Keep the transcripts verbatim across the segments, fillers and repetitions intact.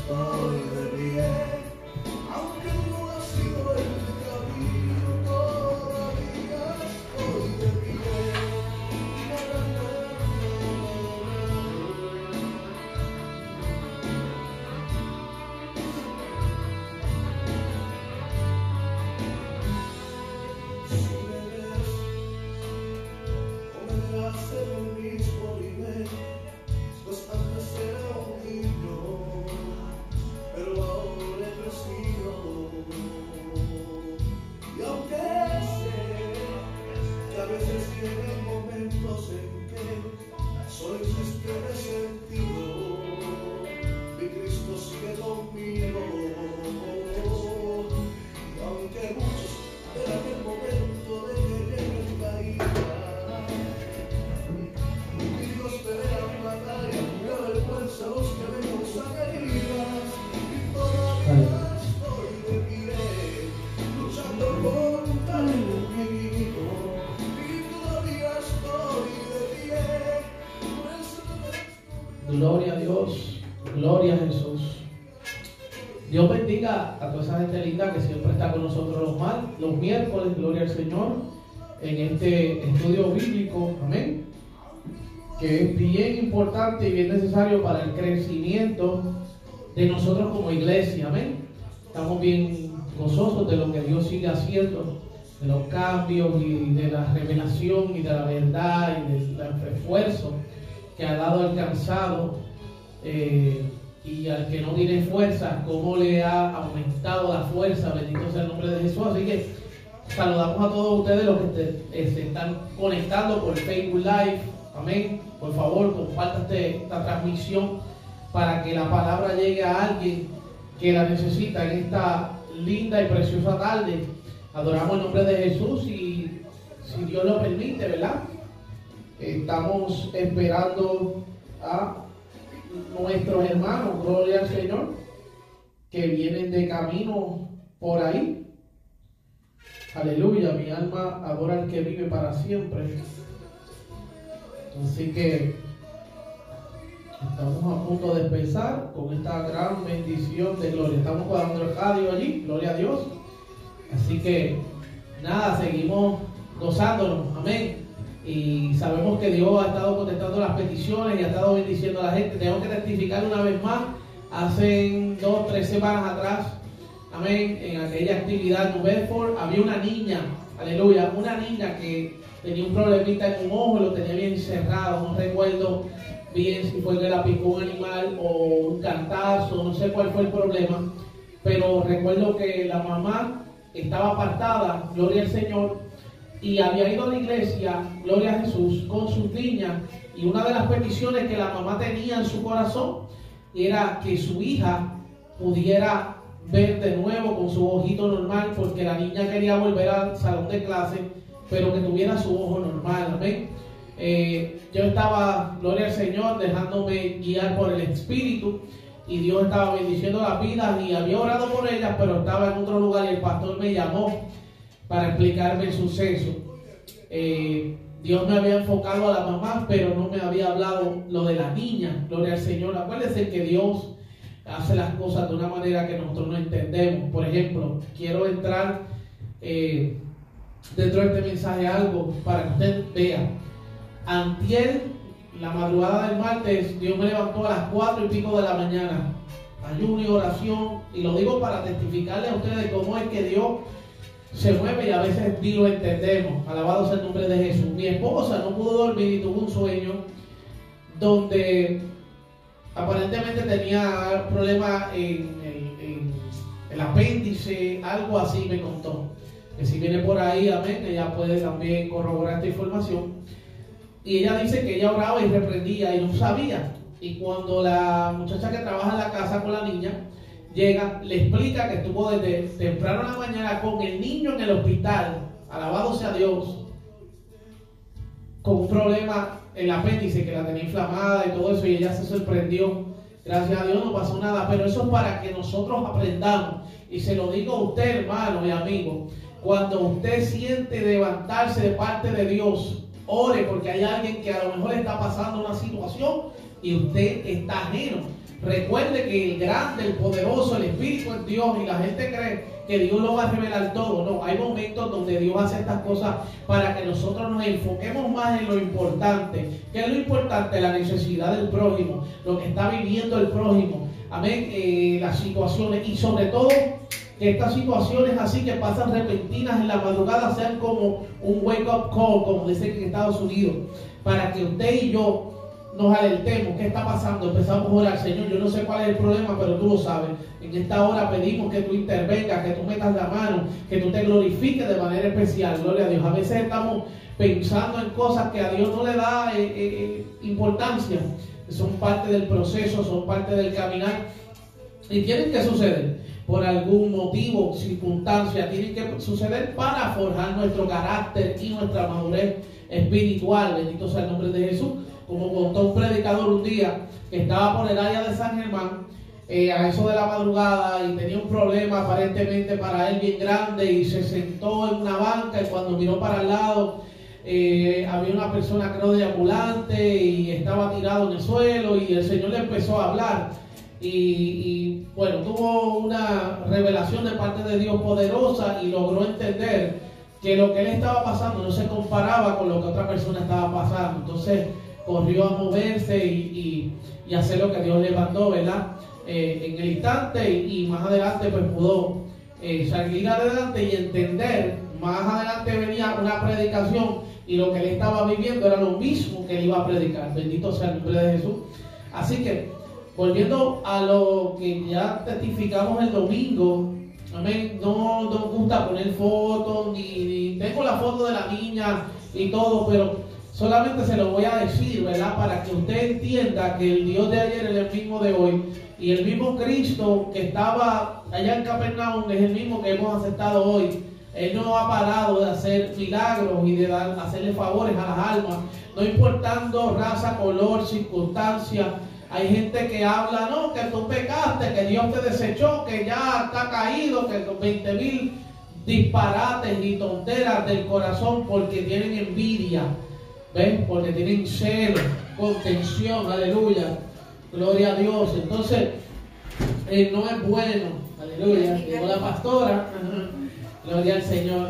estoy de pie, aunque no ha sido el camino, todavía estoy de pie. Si me ves, no me dejas en el mismo nivel, pues antes era un niño, pero ahora he crecido. Y aunque sé que a veces llegan momentos en que solo existe resentido, mi Cristo sigue conmigo. Y aunque muchos esperan el momento de que llegue mi caída, mi Dios pelea mi batalla, me avergüenza a los que me causan heridas. Y todavía estoy de pie, luchando contra el enemigo. Y todavía estoy de pie. Gloria a Dios, gloria a Jesús. Dios bendiga a toda esa gente linda que siempre está con nosotros los, mal, los miércoles, gloria al Señor, en este estudio bíblico, amén, que es bien importante y bien necesario para el crecimiento de nosotros como iglesia, amén. Estamos bien gozosos de lo que Dios sigue haciendo, de los cambios y de la revelación y de la verdad y del refuerzo que ha dado al cansado eh, y al que no tiene fuerza, cómo le ha aumentado la fuerza, bendito sea el nombre de Jesús. Así que saludamos a todos ustedes los que te, eh, se están conectando por Facebook Live, amén. Por favor, compartan este, esta transmisión para que la palabra llegue a alguien que la necesita en esta linda y preciosa tarde. Adoramos el nombre de Jesús y si Dios lo permite, ¿verdad? Estamos esperando a nuestros hermanos, gloria al Señor, que vienen de camino por ahí. Aleluya, mi alma adora al que vive para siempre. Así que estamos a punto de empezar con esta gran bendición de gloria. Estamos cuadrando el radio allí, gloria a Dios. Así que nada, seguimos gozándonos, amén. Y sabemos que Dios ha estado contestando las peticiones y ha estado bendiciendo a la gente. Tengo que testificar una vez más, hace dos, tres semanas atrás, amén, en aquella actividad en Bedford, había una niña, aleluya, una niña que tenía un problemita en un ojo, lo tenía bien cerrado, no recuerdo bien si fue que la picó un animal o un cantazo, no sé cuál fue el problema, pero recuerdo que la mamá estaba apartada, gloria al Señor, y había ido a la iglesia, gloria a Jesús, con sus niñas, y una de las peticiones que la mamá tenía en su corazón era que su hija pudiera ver de nuevo con su ojito normal, porque la niña quería volver al salón de clase, pero que tuviera su ojo normal, amén. Eh, yo estaba, gloria al Señor, dejándome guiar por el Espíritu, y Dios estaba bendiciendo las vidas, y había orado por ellas, pero estaba en otro lugar, y el pastor me llamó para explicarme el suceso. Eh, Dios me había enfocado a la mamá, pero no me había hablado lo de la niña, gloria al Señor. Acuérdense que Dios hace las cosas de una manera que nosotros no entendemos. Por ejemplo, quiero entrar eh, dentro de este mensaje algo para que usted vea. Antier, la madrugada del martes, Dios me levantó a las cuatro y pico de la mañana, ayuno y oración, y lo digo para testificarle a ustedes cómo es que Dios se mueve y a veces ni lo entendemos. Alabado sea el nombre de Jesús. Mi esposa no pudo dormir y tuvo un sueño donde aparentemente tenía problemas en el, en el apéndice, algo así me contó. Que si viene por ahí, amén, ella puede también corroborar esta información. Y ella dice que ella oraba y reprendía y no sabía. Y cuando la muchacha que trabaja en la casa con la niña llega, le explica que estuvo desde temprano en la mañana con el niño en el hospital, alabado sea Dios, con un problema en el apéndice que la tenía inflamada y todo eso, y ella se sorprendió. Gracias a Dios no pasó nada, pero eso es para que nosotros aprendamos. Y se lo digo a usted, hermano y amigo, cuando usted siente levantarse de parte de Dios, ore, porque hay alguien que a lo mejor está pasando una situación y usted está ajeno. Recuerde que el grande, el poderoso, el Espíritu es Dios, y la gente cree que Dios lo va a revelar todo. No, hay momentos donde Dios hace estas cosas para que nosotros nos enfoquemos más en lo importante. ¿Qué es lo importante? La necesidad del prójimo, lo que está viviendo el prójimo. Amén. Eh, las situaciones, y sobre todo que estas situaciones así que pasan repentinas en la madrugada sean como un wake up call, como dicen en Estados Unidos, para que usted y yo nos alertemos. ¿Qué está pasando? Empezamos a orar: Señor, yo no sé cuál es el problema, pero tú lo sabes. En esta hora pedimos que tú intervengas, que tú metas la mano, que tú te glorifiques de manera especial. Gloria a Dios. A veces estamos pensando en cosas que a Dios no le da eh, eh, importancia. Son parte del proceso, son parte del caminar, y tienen que suceder por algún motivo, circunstancia, tienen que suceder para forjar nuestro carácter y nuestra madurez espiritual. Bendito sea el nombre de Jesús. Como contó un predicador un día que estaba por el área de San Germán, eh, a eso de la madrugada, y tenía un problema aparentemente para él bien grande, y se sentó en una banca, y cuando miró para el lado, eh, había una persona, creo, de ambulante, y estaba tirado en el suelo, y el Señor le empezó a hablar. Y, y bueno, tuvo una revelación de parte de Dios poderosa, y logró entender que lo que él estaba pasando no se comparaba con lo que otra persona estaba pasando. Entonces corrió a moverse y, y, y hacer lo que Dios le mandó, ¿verdad? Eh, en el instante, y, y más adelante pues pudo eh, salir adelante y entender. Más adelante venía una predicación, y lo que él estaba viviendo era lo mismo que él iba a predicar. Bendito sea el nombre de Jesús. Así que, volviendo a lo que ya testificamos el domingo, amén, no nos gusta poner fotos, ni, ni tengo la foto de la niña y todo, pero solamente se lo voy a decir, ¿verdad? Para que usted entienda que el Dios de ayer es el mismo de hoy, y el mismo Cristo que estaba allá en Capernaum es el mismo que hemos aceptado hoy. Él no ha parado de hacer milagros y de dar, hacerle favores a las almas, no importando raza, color, circunstancia. Hay gente que habla, no, que tú pecaste, que Dios te desechó, que ya está caído, que los veinte mil disparates y tonteras del corazón, porque tienen envidia, ¿ven? Porque tienen celo, contención, aleluya, gloria a Dios. Entonces, eh, no es bueno, aleluya, llegó la pastora, gloria al Señor,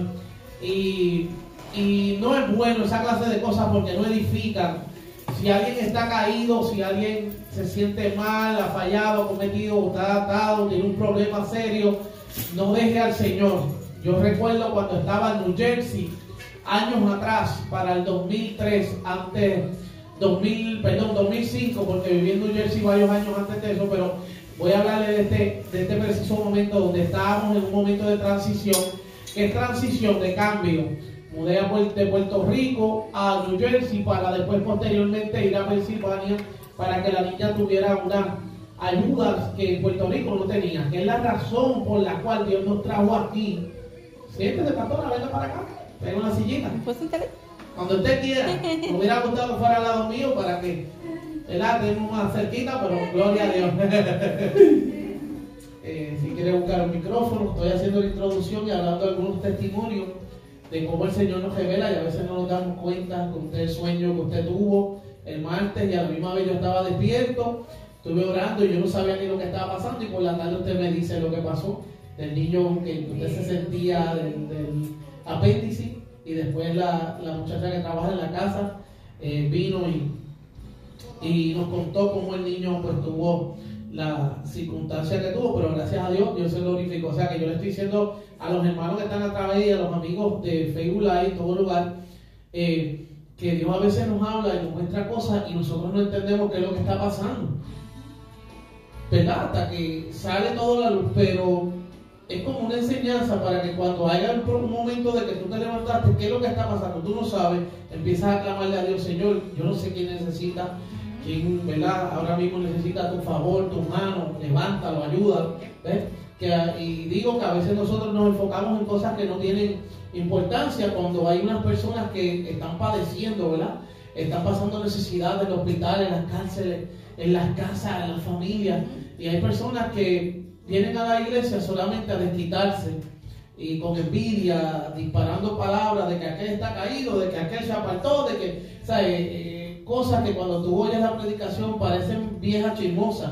y, y no es bueno esa clase de cosas, porque no edifican. Si alguien está caído, si alguien se siente mal, ha fallado, ha cometido, está atado, tiene un problema serio, no deje al Señor. Yo recuerdo cuando estaba en New Jersey, años atrás, para el dos mil tres, antes, dos mil, perdón, dos mil cinco, porque viví en New Jersey varios años antes de eso, pero voy a hablarle de este, de este preciso momento donde estábamos en un momento de transición. ¿Qué es transición? De cambio. Mudé de Puerto Rico a New Jersey para después posteriormente ir a Pensilvania, para que la niña tuviera una ayuda que en Puerto Rico no tenía, que es la razón por la cual Dios nos trajo aquí. Siéntese, pastora, venga para acá, venga una sillita. Cuando usted quiera. Me hubiera gustado que fuera al lado mío para que la tenemos más cerquita, pero gloria a Dios. eh, si quiere buscar el micrófono, estoy haciendo la introducción y hablando de algunos testimonios de cómo el Señor nos revela, y a veces no nos damos cuenta con usted el sueño que usted tuvo el martes, y a la misma vez yo estaba despierto, estuve orando y yo no sabía ni lo que estaba pasando, y por la tarde usted me dice lo que pasó del niño que usted se sentía del, del apéndice, y después la, la muchacha que trabaja en la casa eh, vino y, y nos contó cómo el niño pues tuvo la circunstancia que tuvo, pero gracias a Dios Dios se glorificó. O sea que yo le estoy diciendo a los hermanos que están a través, y a los amigos de Facebook Live en todo lugar, eh, que Dios a veces nos habla y nos muestra cosas y nosotros no entendemos qué es lo que está pasando, ¿verdad? Hasta que sale toda la luz, pero es como una enseñanza para que cuando haya un momento de que tú te levantaste, qué es lo que está pasando, tú no sabes, empiezas a clamarle a Dios: Señor, yo no sé quién necesita, quién, ¿verdad? Ahora mismo necesita tu favor, tu mano, levántalo, ayuda, ¿ves? Que, y digo que a veces nosotros nos enfocamos en cosas que no tienen importancia, cuando hay unas personas que están padeciendo, ¿verdad? Están pasando necesidad en los hospitales, en las cárceles, en las casas, en las familias, y hay personas que vienen a la iglesia solamente a desquitarse, y con envidia, disparando palabras de que aquel está caído, de que aquel se apartó, de que, o sea, eh, eh, cosas que cuando tú oyes la predicación parecen viejas chismosas,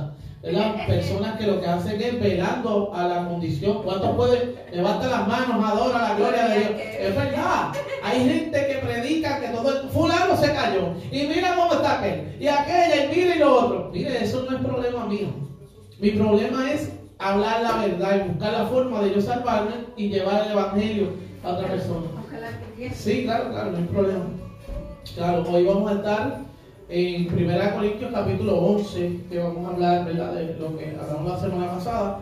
¿verdad? Personas que lo que hacen es velando a la condición. ¿Cuántos pueden? Levanta las manos, adora la gloria de Dios. Es verdad. Hay gente que predica que todo el fulano se cayó. Y mira cómo está aquel. Y aquella, y mira y lo otro. Mire, eso no es problema mío. Mi problema es hablar la verdad y buscar la forma de yo salvarme y llevar el evangelio a otra persona. Sí, claro, claro, no hay problema. Claro, hoy vamos a estar en primera Corintios capítulo once, que vamos a hablar, ¿verdad?, de lo que hablamos la semana pasada.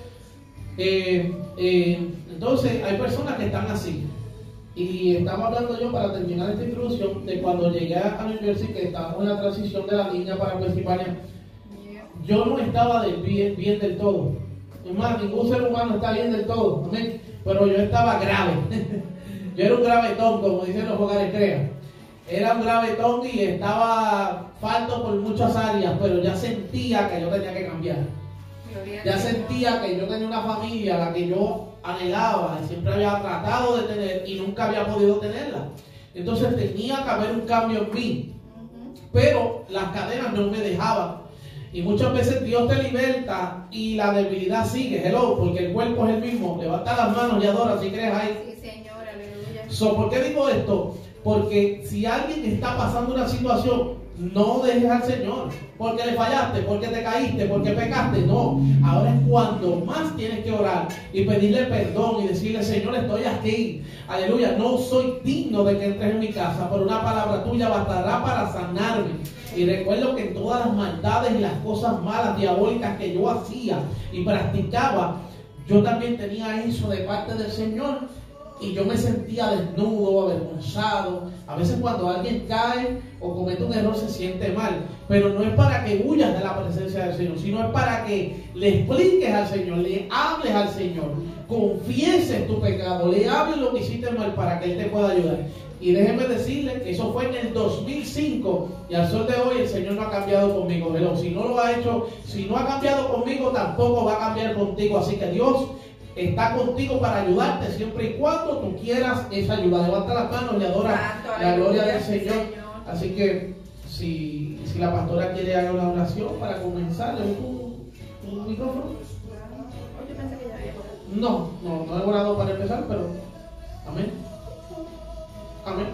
Eh, eh, entonces, hay personas que están así. Y estaba hablando yo, para terminar esta introducción, de cuando llegué a New Jersey, que estábamos en la transición de la niña para Pensilvania. Yo no estaba del bien, bien del todo. Es más, ningún ser humano está bien del todo. ¿Amén? Pero yo estaba grave. Yo era un gravetón, como dicen los hogares crea. Era un gravetón y estaba falto por muchas áreas, pero ya sentía que yo tenía que cambiar. Ya sentía que yo tenía una familia, la que yo anhelaba y siempre había tratado de tener y nunca había podido tenerla. Entonces tenía que haber un cambio en mí. Pero las cadenas no me dejaban. Y muchas veces Dios te liberta y la debilidad sigue. Hello, porque el cuerpo es el mismo. Levanta las manos y adora si crees ahí. Sí, Señor, aleluya. So, ¿por qué digo esto? Porque si alguien está pasando una situación, no dejes al Señor. Porque le fallaste, porque te caíste, porque pecaste. No. Ahora es cuando más tienes que orar y pedirle perdón y decirle: Señor, estoy aquí. Aleluya. No soy digno de que entres en mi casa, pero una palabra tuya bastará para sanarme. Y recuerdo que todas las maldades y las cosas malas, diabólicas que yo hacía y practicaba, yo también tenía eso de parte del Señor. Y yo me sentía desnudo, avergonzado. A veces cuando alguien cae o comete un error se siente mal. Pero no es para que huyas de la presencia del Señor, sino es para que le expliques al Señor, le hables al Señor, confieses tu pecado, le hables lo que hiciste mal para que Él te pueda ayudar. Y déjeme decirle que eso fue en el dos mil cinco y al sol de hoy el Señor no ha cambiado conmigo. Pero si no lo ha hecho, si no ha cambiado conmigo, tampoco va a cambiar contigo. Así que Dios está contigo para ayudarte siempre y cuando tú quieras esa ayuda. Levanta las manos y adora Santo, la gloria del Señor. Señor. Así que si, si la pastora quiere hacer una oración para comenzar, ¿le doy un, un micrófono? Yo pensé que ya había orado. No, no, no he orado para empezar, pero amén. Amén.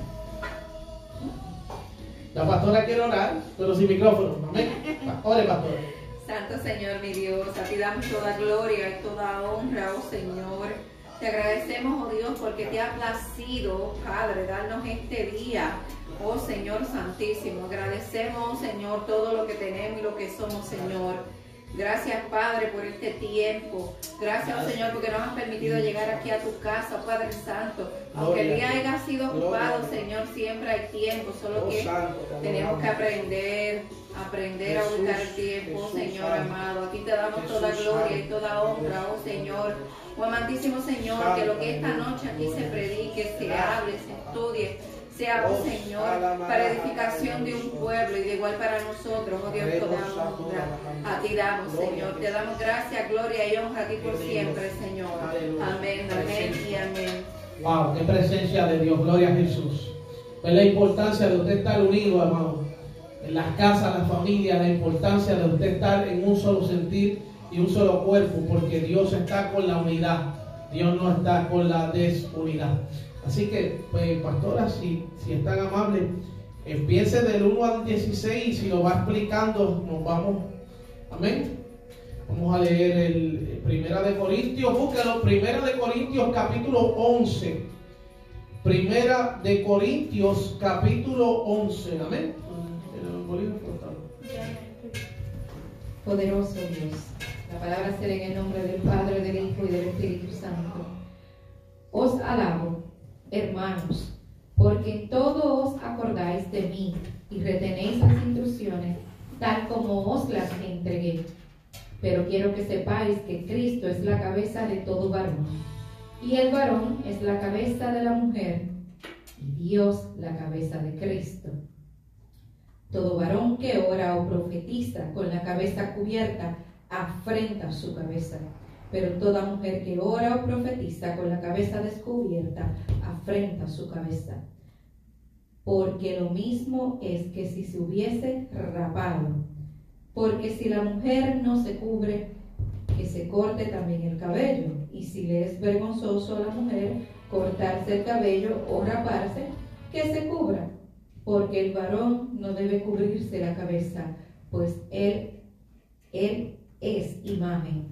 La pastora quiere orar, pero sin micrófono. Amén. Ore, pastora. Santo Señor, mi Dios, a ti damos toda gloria y toda honra, oh Señor. Te agradecemos, oh Dios, porque te ha placido, Padre, darnos este día, oh Señor Santísimo. Agradecemos, oh Señor, todo lo que tenemos y lo que somos, Señor. Gracias, Padre, por este tiempo. Gracias, oh Señor, porque nos has permitido llegar aquí a tu casa, Padre Santo. Aunque el día haya sido ocupado, Señor, siempre hay tiempo, solo que tenemos que aprender, aprender a ubicar el tiempo, Señor amado. Aquí te damos toda gloria y toda honra, oh Señor. Oh amantísimo Señor, que lo que esta noche aquí se predique, se hable, se estudie, sea, oh Señor, para edificación de un pueblo y de igual para nosotros, oh Dios, toda honra a ti damos, Señor. Te damos gracia, gloria y honra a ti por siempre, Señor. Amén, amén y amén. Wow, qué presencia de Dios, gloria a Jesús. Es la importancia de usted estar unido, amado. En las casas, las familias, la importancia de usted estar en un solo sentir y un solo cuerpo, porque Dios está con la unidad. Dios no está con la desunidad. Así que, pues, pastora, si, si es tan amable, empiece del uno al dieciséis y si lo va explicando, nos vamos. Amén. Vamos a leer el, el Primera de Corintios, búsquelo, Primera de Corintios capítulo once. Primera de Corintios capítulo once. Amén. Poderoso Dios, la palabra será en el nombre del Padre, del Hijo y del Espíritu Santo. Os alabo, hermanos, porque en todo os acordáis de mí y retenéis las instrucciones tal como os las entregué. Pero quiero que sepáis que Cristo es la cabeza de todo varón, y el varón es la cabeza de la mujer, y Dios la cabeza de Cristo. Todo varón que ora o profetiza con la cabeza cubierta afrenta su cabeza, pero toda mujer que ora o profetiza con la cabeza descubierta afrenta su cabeza. Porque lo mismo es que si se hubiese rapado, Porque si la mujer no se cubre, que se corte también el cabello. Y si le es vergonzoso a la mujer cortarse el cabello o raparse, que se cubra. Porque el varón no debe cubrirse la cabeza, pues él, él es imagen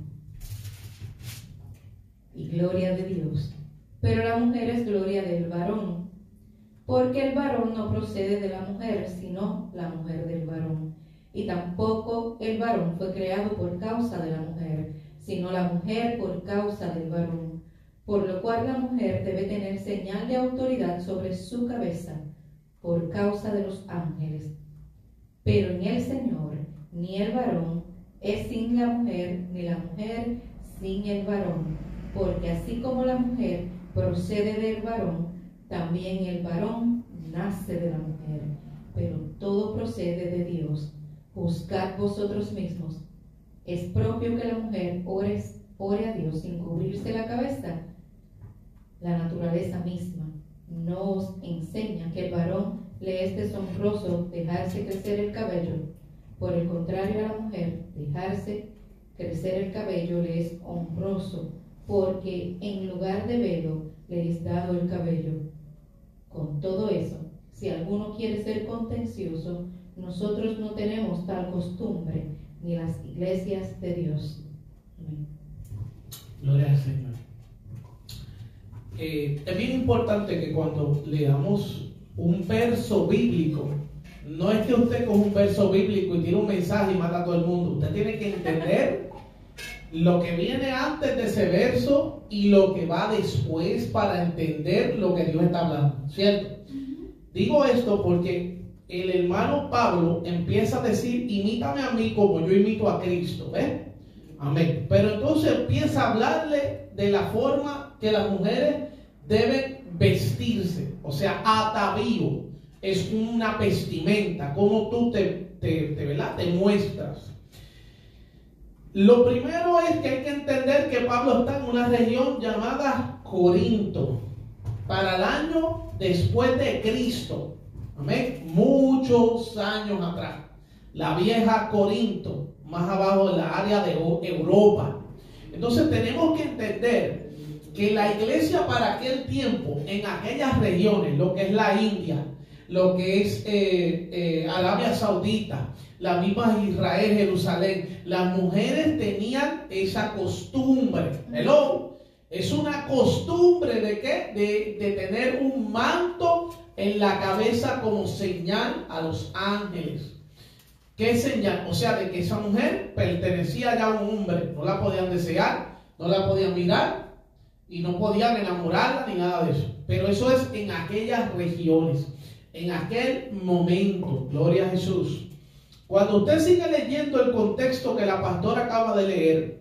y gloria de Dios. Pero la mujer es gloria del varón, porque el varón no procede de la mujer, sino la mujer del varón. Y tampoco el varón fue creado por causa de la mujer, sino la mujer por causa del varón. Por lo cual la mujer debe tener señal de autoridad sobre su cabeza, por causa de los ángeles. Pero ni el Señor, ni el varón, es sin la mujer, ni la mujer sin el varón. Porque así como la mujer procede del varón, también el varón nace de la mujer. Pero todo procede de Dios. Juzgad vosotros mismos. ¿Es propio que la mujer ore, ore a Dios sin cubrirse la cabeza? La naturaleza misma no os enseña que el varón le es deshonroso dejarse crecer el cabello. Por el contrario, a la mujer dejarse crecer el cabello le es honroso, porque en lugar de velo le es dado el cabello. Con todo eso, si alguno quiere ser contencioso, nosotros no tenemos tal costumbre, ni las iglesias de Dios. Amén. Gloria al Señor. Eh, es bien importante que cuando leamos un verso bíblico, no es que usted coja un verso bíblico y tire un mensaje y mata a todo el mundo. Usted tiene que entender lo que viene antes de ese verso y lo que va después para entender lo que Dios está hablando, ¿cierto? Digo esto porque el hermano Pablo empieza a decir, imítame a mí como yo imito a Cristo, ¿ves? Amén. Pero entonces empieza a hablarle de la forma que las mujeres deben vestirse, o sea, atavío es una vestimenta, como tú te, te, te, ¿verdad? te muestras. Lo primero es que hay que entender que Pablo está en una región llamada Corinto, para el año después de Cristo, amén, muchos años atrás, la vieja Corinto, más abajo en la área de Europa. Entonces tenemos que entender que la iglesia para aquel tiempo, en aquellas regiones, lo que es la India, lo que es eh, eh, Arabia Saudita, la misma Israel, Jerusalén, las mujeres tenían esa costumbre. Hello. Es una costumbre de qué? De, de tener un manto en la cabeza como señal a los ángeles. ¿Qué señal? O sea, de que esa mujer pertenecía ya a un hombre. No la podían desear, no la podían mirar y no podían enamorarla ni nada de eso. Pero eso es en aquellas regiones, en aquel momento. Gloria a Jesús. Cuando usted sigue leyendo el contexto que la pastora acaba de leer,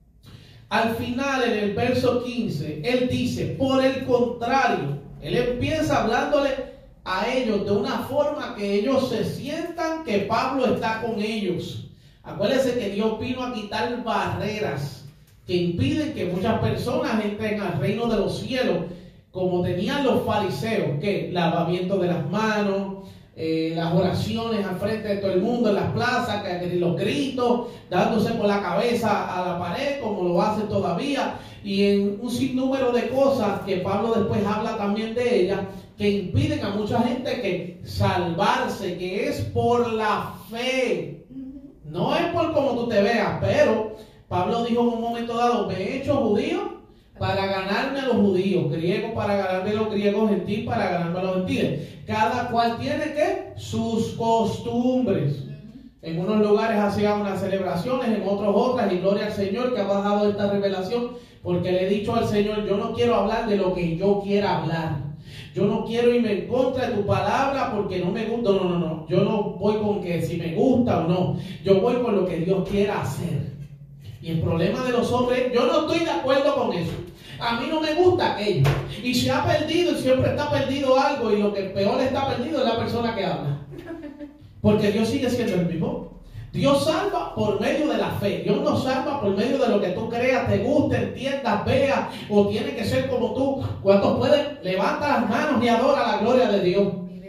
al final en el verso quince, él dice, por el contrario, él empieza hablándole a ellos de una forma que ellos se sientan que Pablo está con ellos. Acuérdense que Dios vino a quitar barreras que impiden que muchas personas entren al reino de los cielos, como tenían los fariseos, que lavamiento de las manos, Eh, las oraciones al frente de todo el mundo en las plazas, que, que los gritos, dándose por la cabeza a la pared, como lo hacen todavía, y en un sinnúmero de cosas que Pablo después habla también de ellas, que impiden a mucha gente que salvarse, que es por la fe, no es por como tú te veas. Pero Pablo dijo en un momento dado, me he hecho judío para ganarme a los judíos, griego para ganarme a los griegos, gentil para ganarme a los gentiles. Cada cual tiene que sus costumbres. En unos lugares hacían unas celebraciones, en otros otras, y gloria al Señor que ha bajado esta revelación, porque le he dicho al Señor, yo no quiero hablar de lo que yo quiera hablar. Yo no quiero irme en contra de tu palabra porque no me gusta. No, no, no. Yo no voy con que si me gusta o no. Yo voy con lo que Dios quiera hacer. Y el problema de los hombres, yo no estoy de acuerdo con eso. A mí no me gusta aquello. Y se ha perdido y siempre está perdido algo. Y lo que peor está perdido es la persona que habla. Porque Dios sigue siendo el mismo. Dios salva por medio de la fe. Dios no salva por medio de lo que tú creas, te guste, entiendas, veas, o tiene que ser como tú. ¿Cuántos pueden? Levanta las manos y adora la gloria de Dios.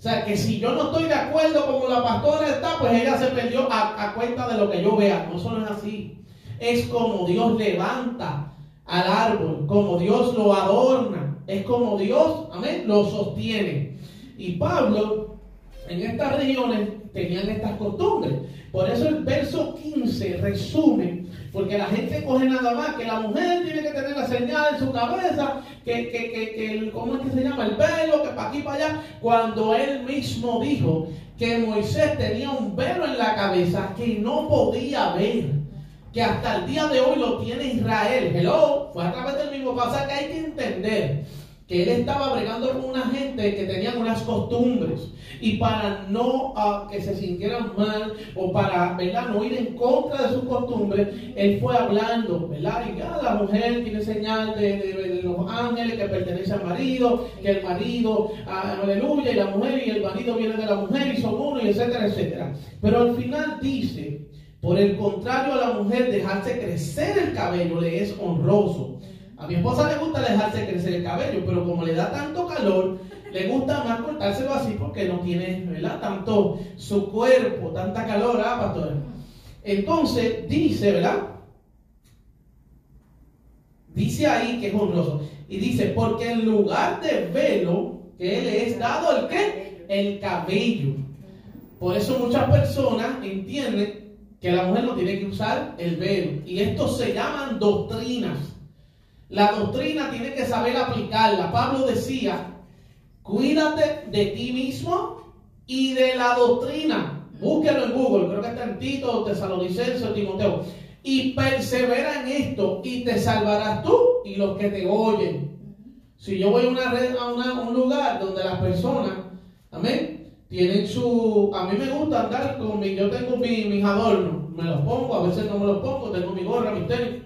sea, que si yo no estoy de acuerdo como la pastora está, pues ella se perdió a, a cuenta de lo que yo vea. No, eso no es así. Es como Dios levanta al árbol, como Dios lo adorna, es como Dios, amén, lo sostiene. Y Pablo, en estas regiones, tenían estas costumbres. Por eso el verso quince resume, porque la gente coge nada más, que la mujer tiene que tener la señal en su cabeza, que, que, que, que el, ¿cómo es que se llama? El velo, que para aquí para allá, cuando él mismo dijo que Moisés tenía un velo en la cabeza que no podía ver, que hasta el día de hoy lo tiene Israel. Hello, fue a través del mismo pasaje. Que hay que entender que él estaba bregando con una gente que tenían unas costumbres, y para no uh, que se sintieran mal, o para, ¿verdad?, no ir en contra de sus costumbres, él fue hablando, ¿verdad? Y ya la mujer tiene señal de, de, de los ángeles que pertenece al marido, que el marido, uh, aleluya, y la mujer y el marido vienen de la mujer y son uno, y etcétera, etcétera. Pero al final dice: por el contrario, a la mujer dejarse crecer el cabello le es honroso. A mi esposa le gusta dejarse crecer el cabello, pero como le da tanto calor, le gusta más cortárselo así porque no tiene, ¿verdad?, tanto su cuerpo, tanta calor, ¿ah, pastor? Entonces dice, ¿verdad? Dice ahí que es honroso. Y dice: porque en lugar de velo, que le es dado el ¿qué? El cabello. Por eso muchas personas entienden que la mujer no tiene que usar el velo. Y estos se llaman doctrinas. La doctrina tiene que saber aplicarla. Pablo decía: cuídate de ti mismo y de la doctrina. Búsquelo en Google, creo que está en Tito, Tesalonicenses o Timoteo. Y persevera en esto y te salvarás tú y los que te oyen. Si yo voy a, una red, a, una, a un lugar donde las personas, amén, tienen su... A mí me gusta andar con mi... Yo tengo mi, mis adornos, me los pongo, a veces no me los pongo, tengo mi gorra, mis tenis.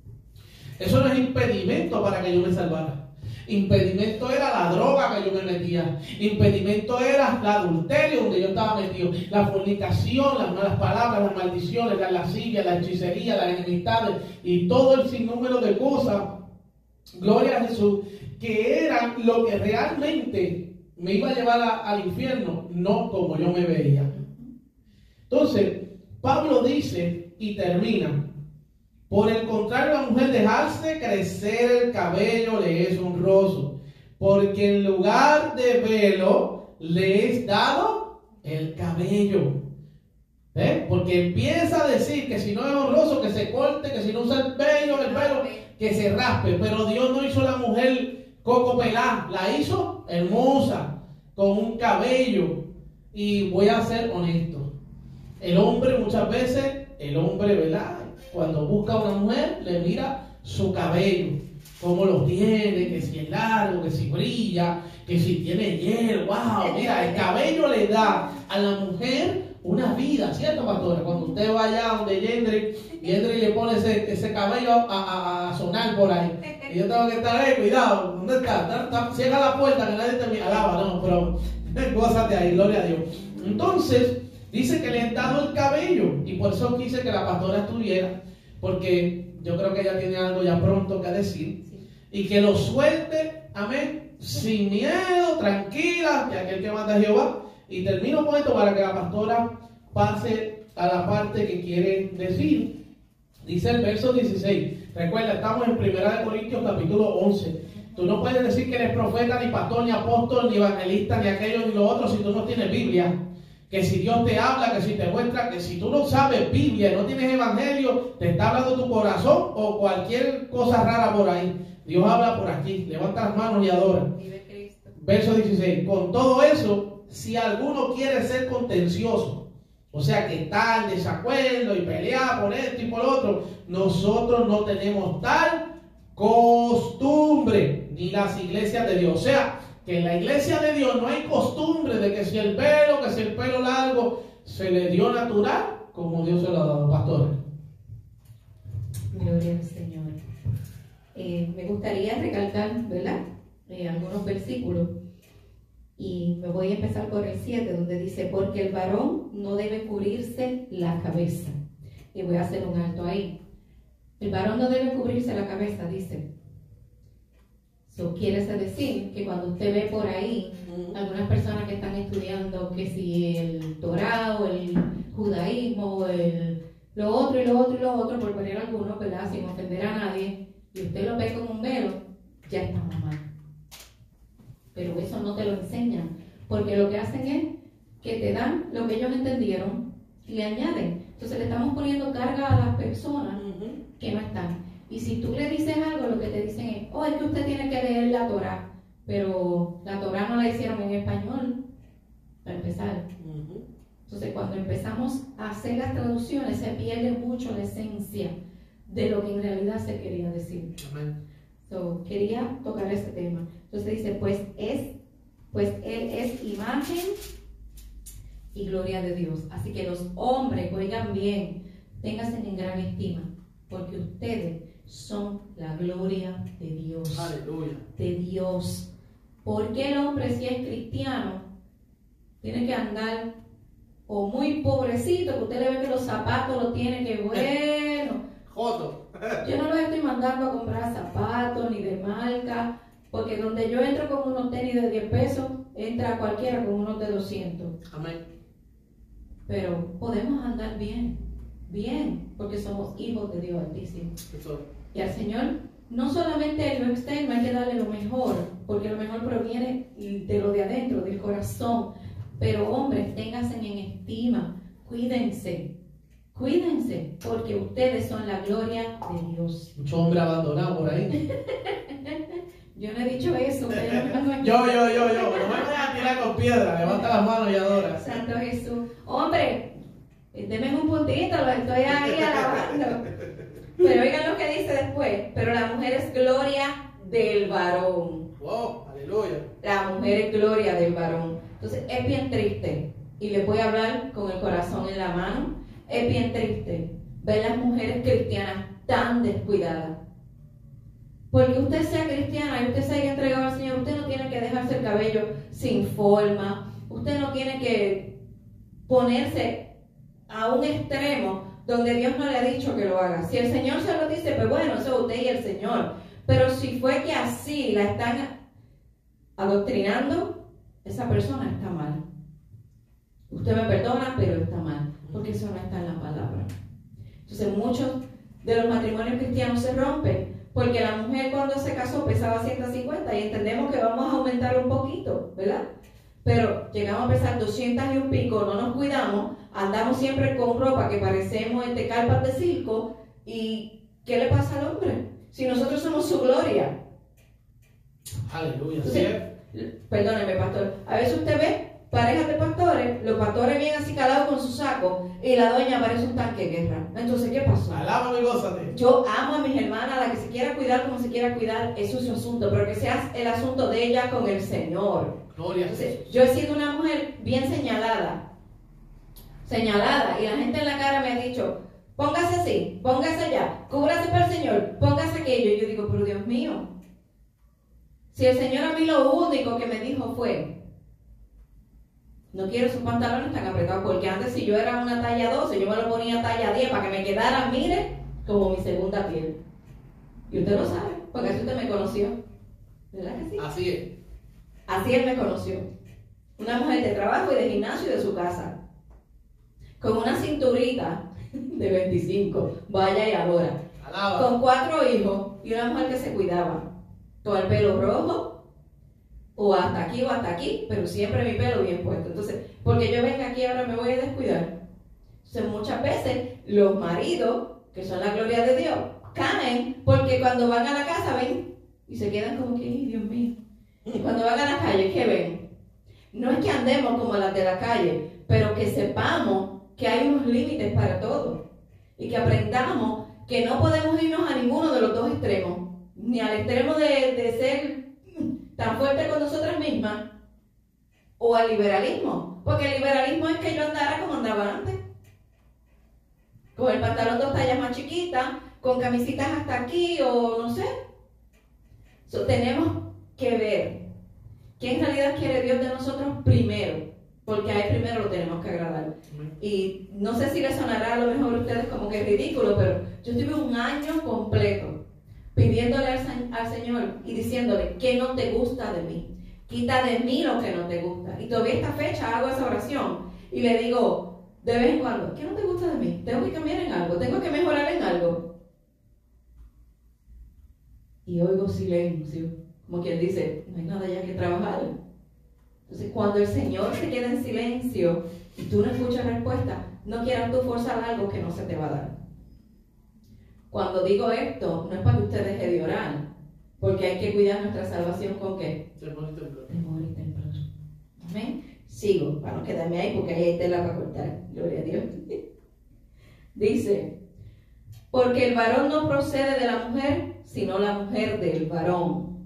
Eso no es impedimento para que yo me salvara. Impedimento era la droga que yo me metía. Impedimento era el adulterio donde yo estaba metido. La fornicación, las malas palabras, las maldiciones, la lascivia, la hechicería, las enemistades y todo el sinnúmero de cosas. Gloria a Jesús. Que eran lo que realmente me iba a llevar a, al infierno, no como yo me veía. Entonces, Pablo dice y termina: por el contrario, a la mujer dejarse crecer el cabello le es honroso, porque en lugar de velo le es dado el cabello. ¿Eh? Porque empieza a decir que si no es honroso, que se corte, que si no usa el pelo, el pelo, que se raspe. Pero Dios no hizo a la mujer coco pelá, la hizo hermosa, con un cabello. Y voy a ser honesto: el hombre muchas veces, el hombre, ¿verdad?, cuando busca a una mujer, le mira su cabello, cómo lo tiene, que si es largo, que si brilla, que si tiene hielo. Wow, mira, el cabello le da a la mujer una vida, ¿cierto, pastora? Cuando usted vaya donde Yendri, Yendri le pone ese, ese cabello a, a, a sonar por ahí. Y yo tengo que estar ahí, cuidado, ¿dónde está? está, está cierra la puerta, que nadie te mira. Alaba, no, pero gózate ahí, gloria a Dios. Entonces, dice que le han dado el cabello, y por eso quise que la pastora estuviera, porque yo creo que ella tiene algo ya pronto que decir, sí. Y que lo suelte, amén, sin miedo, tranquila, que aquel que manda a Jehová. Y termino con esto para que la pastora pase a la parte que quiere decir. Dice el verso dieciséis, recuerda, estamos en primera de Corintios capítulo once. Tú no puedes decir que eres profeta, ni pastor, ni apóstol, ni evangelista, ni aquello, ni lo otro, si tú no tienes Biblia. Que si Dios te habla, que si te muestra, que si tú no sabes Biblia, no tienes evangelio, te está hablando tu corazón o cualquier cosa rara por ahí. Dios habla por aquí. Levanta las manos y adora. Verso dieciséis. Con todo eso, si alguno quiere ser contencioso, o sea que está en desacuerdo y pelea por esto y por lo otro, nosotros no tenemos tal costumbre, ni las iglesias de Dios. O sea, que en la iglesia de Dios no hay costumbre de que si el pelo, que si el pelo largo, se le dio natural, como Dios se lo ha dado, pastor. Gloria al Señor. Eh, me gustaría recalcar, ¿verdad?, eh, algunos versículos. Y me voy a empezar por el siete, donde dice: porque el varón no debe cubrirse la cabeza. Y voy a hacer un alto ahí. El varón no debe cubrirse la cabeza, dice, Eso quiere decir que cuando usted ve por ahí algunas personas que están estudiando que si el Torá o el judaísmo o el, lo otro y lo otro y lo otro, por poner algunos, ¿verdad? Sin ofender a nadie, y usted lo ve como un velo, ya estamos mal. Pero eso no te lo enseñan, porque lo que hacen es que te dan lo que ellos entendieron y le añaden. Entonces le estamos poniendo carga a las personas que no están. Y si tú le dices algo, lo que te dicen es, oh, es que usted tiene que leer la Torá. Pero la Torá no la hicieron en español, para empezar. Uh-huh. Entonces, cuando empezamos a hacer las traducciones, se pierde mucho la esencia de lo que en realidad se quería decir. Amén. So, quería tocar ese tema. Entonces dice, pues es, pues Él es imagen y gloria de Dios. Así que los hombres, oigan bien, ténganse en gran estima, porque ustedes son la gloria de Dios. Aleluya. De Dios. ¿Por qué el hombre, si es cristiano, tiene que andar o muy pobrecito, que usted le ve que los zapatos lo tiene que bueno? Joto. Yo no los estoy mandando a comprar zapatos ni de marca, porque donde yo entro con unos tenis de diez pesos, entra cualquiera con unos de doscientos. Amén. Pero podemos andar bien, bien, porque somos hijos de Dios Altísimo. Eso. Y al Señor, no solamente en lo externo hay que darle lo mejor, porque lo mejor proviene de lo de adentro, del corazón. Pero hombres, ténganse en estima, cuídense, cuídense, porque ustedes son la gloria de Dios. Mucho hombre abandonado por ahí. Yo no he dicho eso. Pero yo, yo, yo, yo. No me vayas a tirar con piedra. Levanta las manos y adora. Santo Jesús. Hombre, denme un puntito, lo estoy ahí alabando. Pero oigan lo que dice después. Pero la mujer es gloria del varón. Wow, aleluya. La mujer es gloria del varón. Entonces es bien triste. Y les voy a hablar con el corazón en la mano. Es bien triste ver las mujeres cristianas tan descuidadas. Porque usted sea cristiana y usted se haya entregado al Señor, usted no tiene que dejarse el cabello sin forma. Usted no tiene que ponerse a un extremo donde Dios no le ha dicho que lo haga. Si el Señor se lo dice, pues bueno, eso es usted y el Señor. Pero si fue que así la están adoctrinando, esa persona está mal. Usted me perdona, pero está mal, porque eso no está en la palabra. Entonces muchos de los matrimonios cristianos se rompen porque la mujer cuando se casó pesaba ciento cincuenta y entendemos que vamos a aumentar un poquito, ¿verdad? Pero llegamos a pesar doscientos y un pico, no nos cuidamos, andamos siempre con ropa que parecemos este, carpas de circo. ¿Y qué le pasa al hombre? Si nosotros somos su gloria. Aleluya. Entonces, perdóneme, pastor, a veces usted ve parejas de pastores, los pastores bien así calados con su saco y la doña parece un tanque de guerra. Entonces, ¿qué pasó? Alábame y gózate. Yo amo a mis hermanas, a la que se quiera cuidar como se quiera cuidar, eso es su asunto, pero que sea el asunto de ella con el Señor. Gloria a Entonces, Jesús. yo he sido una mujer bien señalada, señalada, y la gente en la cara me ha dicho, póngase así, póngase allá, cúbrase para el Señor, póngase aquello. Y yo digo, pero Dios mío, si el Señor a mí lo único que me dijo fue, no quiero sus pantalones tan apretados, porque antes si yo era una talla doce, yo me lo ponía talla diez para que me quedara, mire, como mi segunda piel. Y usted lo sabe, porque así usted me conoció. ¿Verdad que sí? Así es. Así él me conoció. Una mujer de trabajo y de gimnasio y de su casa. Con una cinturita de veinticinco, vaya y ahora. Alaba. Con cuatro hijos y una mujer que se cuidaba. Con el pelo rojo, o hasta aquí o hasta aquí, pero siempre mi pelo bien puesto. Entonces, porque yo venga aquí ahora me voy a descuidar. Entonces, muchas veces los maridos, que son la gloria de Dios, caen porque cuando van a la casa ven y se quedan como que, ¡ay, Dios mío! Y cuando van a la calle, ¿qué ven? No es que andemos como las de la calle, pero que sepamos que hay unos límites para todo. Y que aprendamos que no podemos irnos a ninguno de los dos extremos. Ni al extremo de, de ser tan fuerte con nosotras mismas, o al liberalismo. Porque el liberalismo es que yo andara como andaba antes. Con el pantalón dos tallas más chiquitas, con camisitas hasta aquí, o no sé. So, tenemos que ver qué en realidad quiere Dios de nosotros primero, porque a Él primero lo tenemos que agradar. Y no sé si les sonará a lo mejor a ustedes como que es ridículo, pero yo tuve un año completo pidiéndole al, al Señor y diciéndole, ¿qué no te gusta de mí? Quita de mí lo que no te gusta. Y todavía esta fecha hago esa oración y le digo, de vez en cuando, ¿qué no te gusta de mí? ¿Tengo que cambiar en algo? ¿Tengo que mejorar en algo? Y oigo silencio, como quien dice, no hay nada ya que trabajar. Entonces, cuando el Señor se queda en silencio y tú no escuchas respuesta, no quieras tú forzar algo que no se te va a dar. Cuando digo esto, no es para que usted deje de orar, porque hay que cuidar nuestra salvación con ¿qué? Temor y temblor. Temor y temblor. Amén. Sigo, para no quedarme ahí, porque ahí hay tela para cortar. Gloria a Dios. Dice, porque el varón no procede de la mujer, sino la mujer del varón.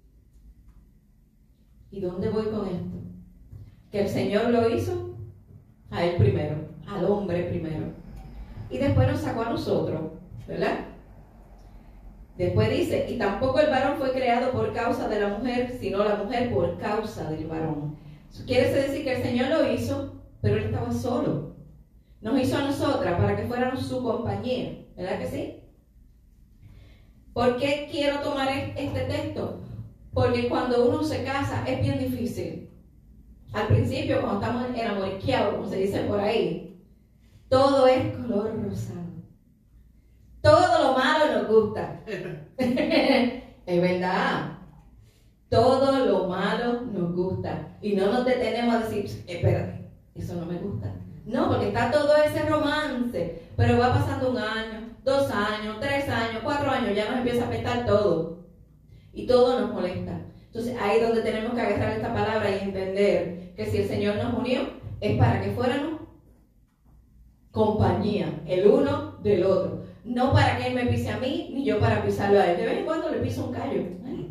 ¿Y dónde voy con esto? Que el Señor lo hizo a él primero, al hombre primero. Y después nos sacó a nosotros, ¿verdad? Después dice, y tampoco el varón fue creado por causa de la mujer, sino la mujer por causa del varón. Eso quiere decir que el Señor lo hizo, pero él estaba solo. Nos hizo a nosotras para que fuéramos su compañía, ¿verdad que sí? ¿Por qué quiero tomar este texto? Porque cuando uno se casa es bien difícil. Al principio, cuando estamos enamorados, como se dice por ahí, todo es color rosado. Todo lo malo nos gusta. Es verdad. Todo lo malo nos gusta. Y no nos detenemos a decir, espérate, eso no me gusta. No, porque está todo ese romance. Pero va pasando un año, dos años, tres años, cuatro años, ya nos empieza a afectar todo. Y todo nos molesta. Entonces ahí es donde tenemos que agarrar esta palabra y entender que si el Señor nos unió, es para que fuéramos compañía, el uno del otro. No para que Él me pise a mí, ni yo para pisarlo a Él. De vez en cuando le piso un callo.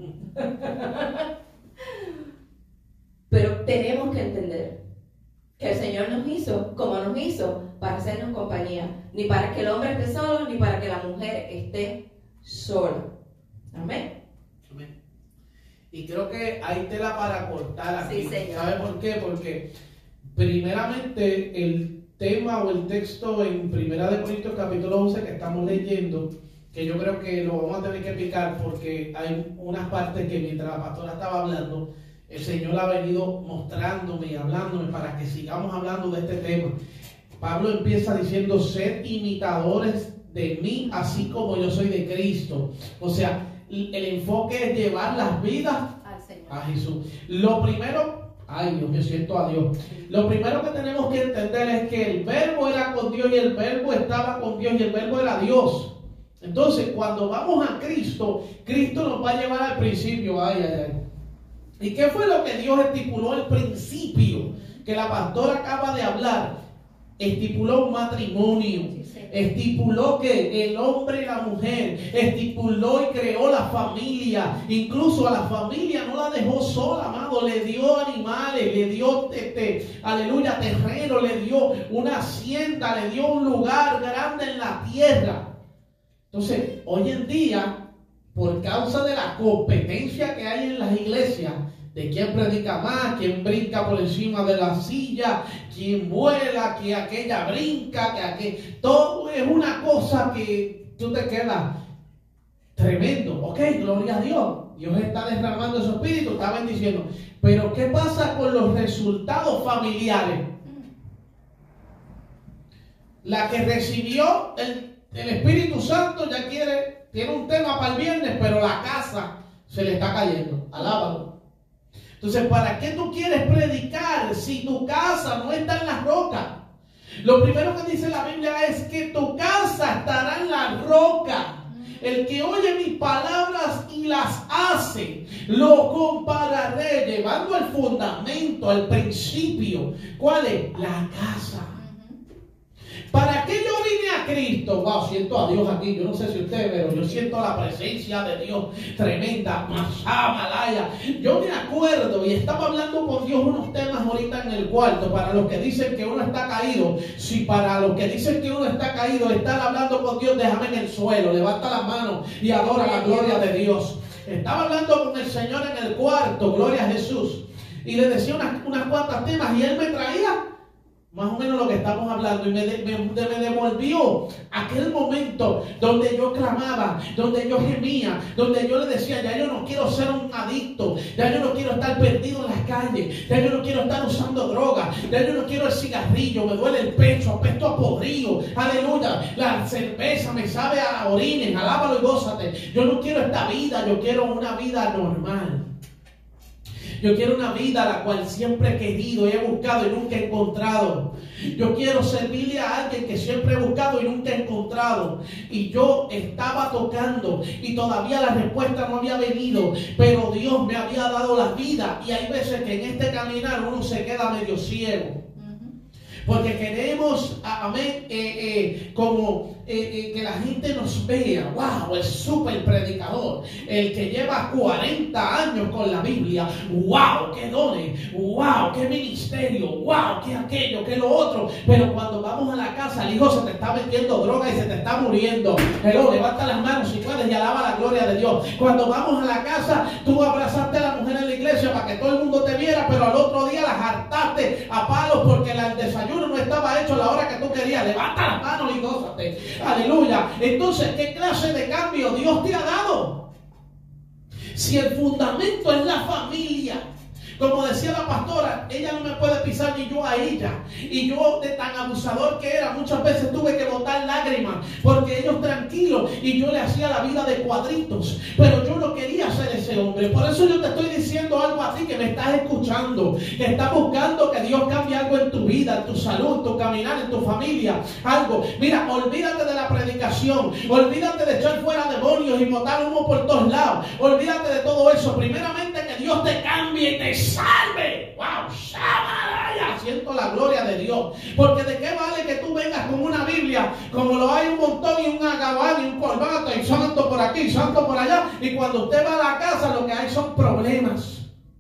Pero tenemos que entender que el Señor nos hizo como nos hizo para hacernos compañía. Ni para que el hombre esté solo, ni para que la mujer esté sola. Amén. Amén. Y creo que hay tela para cortar aquí. Sí, señor. ¿Sabe por qué? Porque primeramente el tema o el texto en Primera de Corintios capítulo once que estamos leyendo, que yo creo que lo vamos a tener que explicar porque hay unas partes que mientras la pastora estaba hablando, el Señor ha venido mostrándome y hablándome para que sigamos hablando de este tema. Pablo empieza diciendo, sed imitadores de mí, así como yo soy de Cristo. O sea, el enfoque es llevar las vidas Al Señor. a Jesús. Lo primero, ay Dios, me siento a Dios. Lo primero que tenemos que entender es que el verbo era con Dios y el verbo estaba con Dios y el verbo era Dios. Entonces, cuando vamos a Cristo, Cristo nos va a llevar al principio. Ay, ay, ay. ¿Y qué fue lo que Dios estipuló al principio? Que la pastora acaba de hablar. Estipuló un matrimonio. Sí, sí. Estipuló que el hombre y la mujer. Estipuló y creó la familia. Incluso a la familia no la dejó sola, amado. Le dio animales, le dio, este, aleluya, terreno, le dio una hacienda, le dio un lugar grande en la tierra. Entonces, hoy en día, por causa de la competencia que hay en las iglesias, de quién predica más, quién brinca por encima de la silla, quién vuela, que aquella brinca, que aquel... Todo es una cosa que tú te quedas tremendo. Ok, gloria a Dios. Dios está derramando su espíritu, está bendiciendo. Pero ¿qué pasa con los resultados familiares? La que recibió el, el Espíritu Santo ya quiere, tiene un tema para el viernes, pero la casa se le está cayendo. Alábalo. Entonces, ¿para qué tú quieres predicar si tu casa no está en la roca? Lo primero que dice la Biblia es que tu casa estará en la roca. El que oye mis palabras y las hace, lo compararé, llevando al fundamento, al principio. ¿Cuál es? La casa. ¿Para qué yo vine a Cristo? Wow, siento a Dios aquí. Yo no sé si usted, pero yo siento la presencia de Dios tremenda. Mashamalaya. Yo me acuerdo y estaba hablando con Dios unos temas ahorita en el cuarto. Para los que dicen que uno está caído. Si para los que dicen que uno está caído, están hablando con Dios, déjame en el suelo. Levanta la mano y adora la gloria de Dios. Estaba hablando con el Señor en el cuarto. Gloria a Jesús. Y le decía unas, unas cuantas temas y Él me traía más o menos lo que estamos hablando, y me, de, me, me devolvió aquel momento donde yo clamaba, donde yo gemía, donde yo le decía, ya yo no quiero ser un adicto, ya yo no quiero estar perdido en las calles, ya yo no quiero estar usando drogas, ya yo no quiero el cigarrillo, me duele el pecho, apesto a podrido, aleluya, la cerveza me sabe a orines, alábalo y gózate. Yo no quiero esta vida, yo quiero una vida normal. Yo quiero una vida la cual siempre he querido y he buscado y nunca he encontrado. Yo quiero servirle a alguien que siempre he buscado y nunca he encontrado. Y yo estaba tocando y todavía la respuesta no había venido, pero Dios me había dado la vida. Y hay veces que en este caminar uno se queda medio ciego. Porque queremos, amén, eh, eh, como eh, eh, que la gente nos vea. Wow, el súper predicador, el que lleva cuarenta años con la Biblia. Wow, qué dones, wow, qué ministerio, wow, qué aquello, qué lo otro. Pero cuando vamos a la casa, el hijo se te está metiendo droga y se te está muriendo. Pero levanta las manos si puedes y alaba la gloria de Dios. Cuando vamos a la casa, tú abrazaste a la mujer en la iglesia para que todo el mundo te viera, pero al otro día las hartaste a palos porque el desayuno no estaba hecho a la hora que tú querías. Levanta las manos y gózate. Aleluya. Entonces, ¿qué clase de cambio Dios te ha dado? Si el fundamento es la familia, como decía la pastora, ella no me puede pisar ni yo a ella. Y yo, de tan abusador que era, muchas veces tuve que botar lágrimas porque ellos tranquilos y yo le hacía la vida de cuadritos. Pero yo no quería ser ese hombre. Por eso yo te estoy diciendo algo a ti que me estás escuchando, que estás buscando que Dios cambie algo en tu vida, en tu salud, en tu caminar, en tu familia. Algo. Mira, olvídate de la predicación. Olvídate de echar fuera demonios y botar humo por todos lados. Olvídate de todo eso. Primeramente que Dios te cambie y te salve. Wow, shabalaya. Siento la gloria de Dios. Porque de qué vale que tú vengas con una Biblia, como lo hay un montón y un agabán y un corbata y santo por aquí, santo por allá, y cuando usted va a la casa lo que hay son problemas.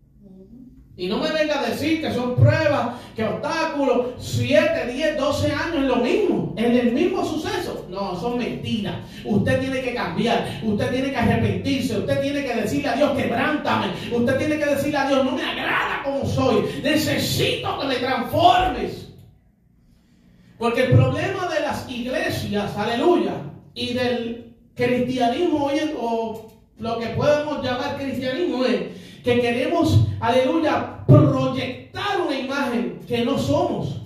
Y no me venga a decir que son pruebas, que obstáculos, siete, diez, doce años es lo mismo, es el mismo suceso. No, son mentiras. Usted tiene que cambiar, usted tiene que arrepentirse, usted tiene que decirle a Dios, quebrántame. Usted tiene que decirle a Dios, no me agrada como soy, necesito que me transformes. Porque el problema de las iglesias, aleluya, y del cristianismo hoy, o lo que podemos llamar cristianismo, es que queremos, aleluya, proyectar una imagen que no somos.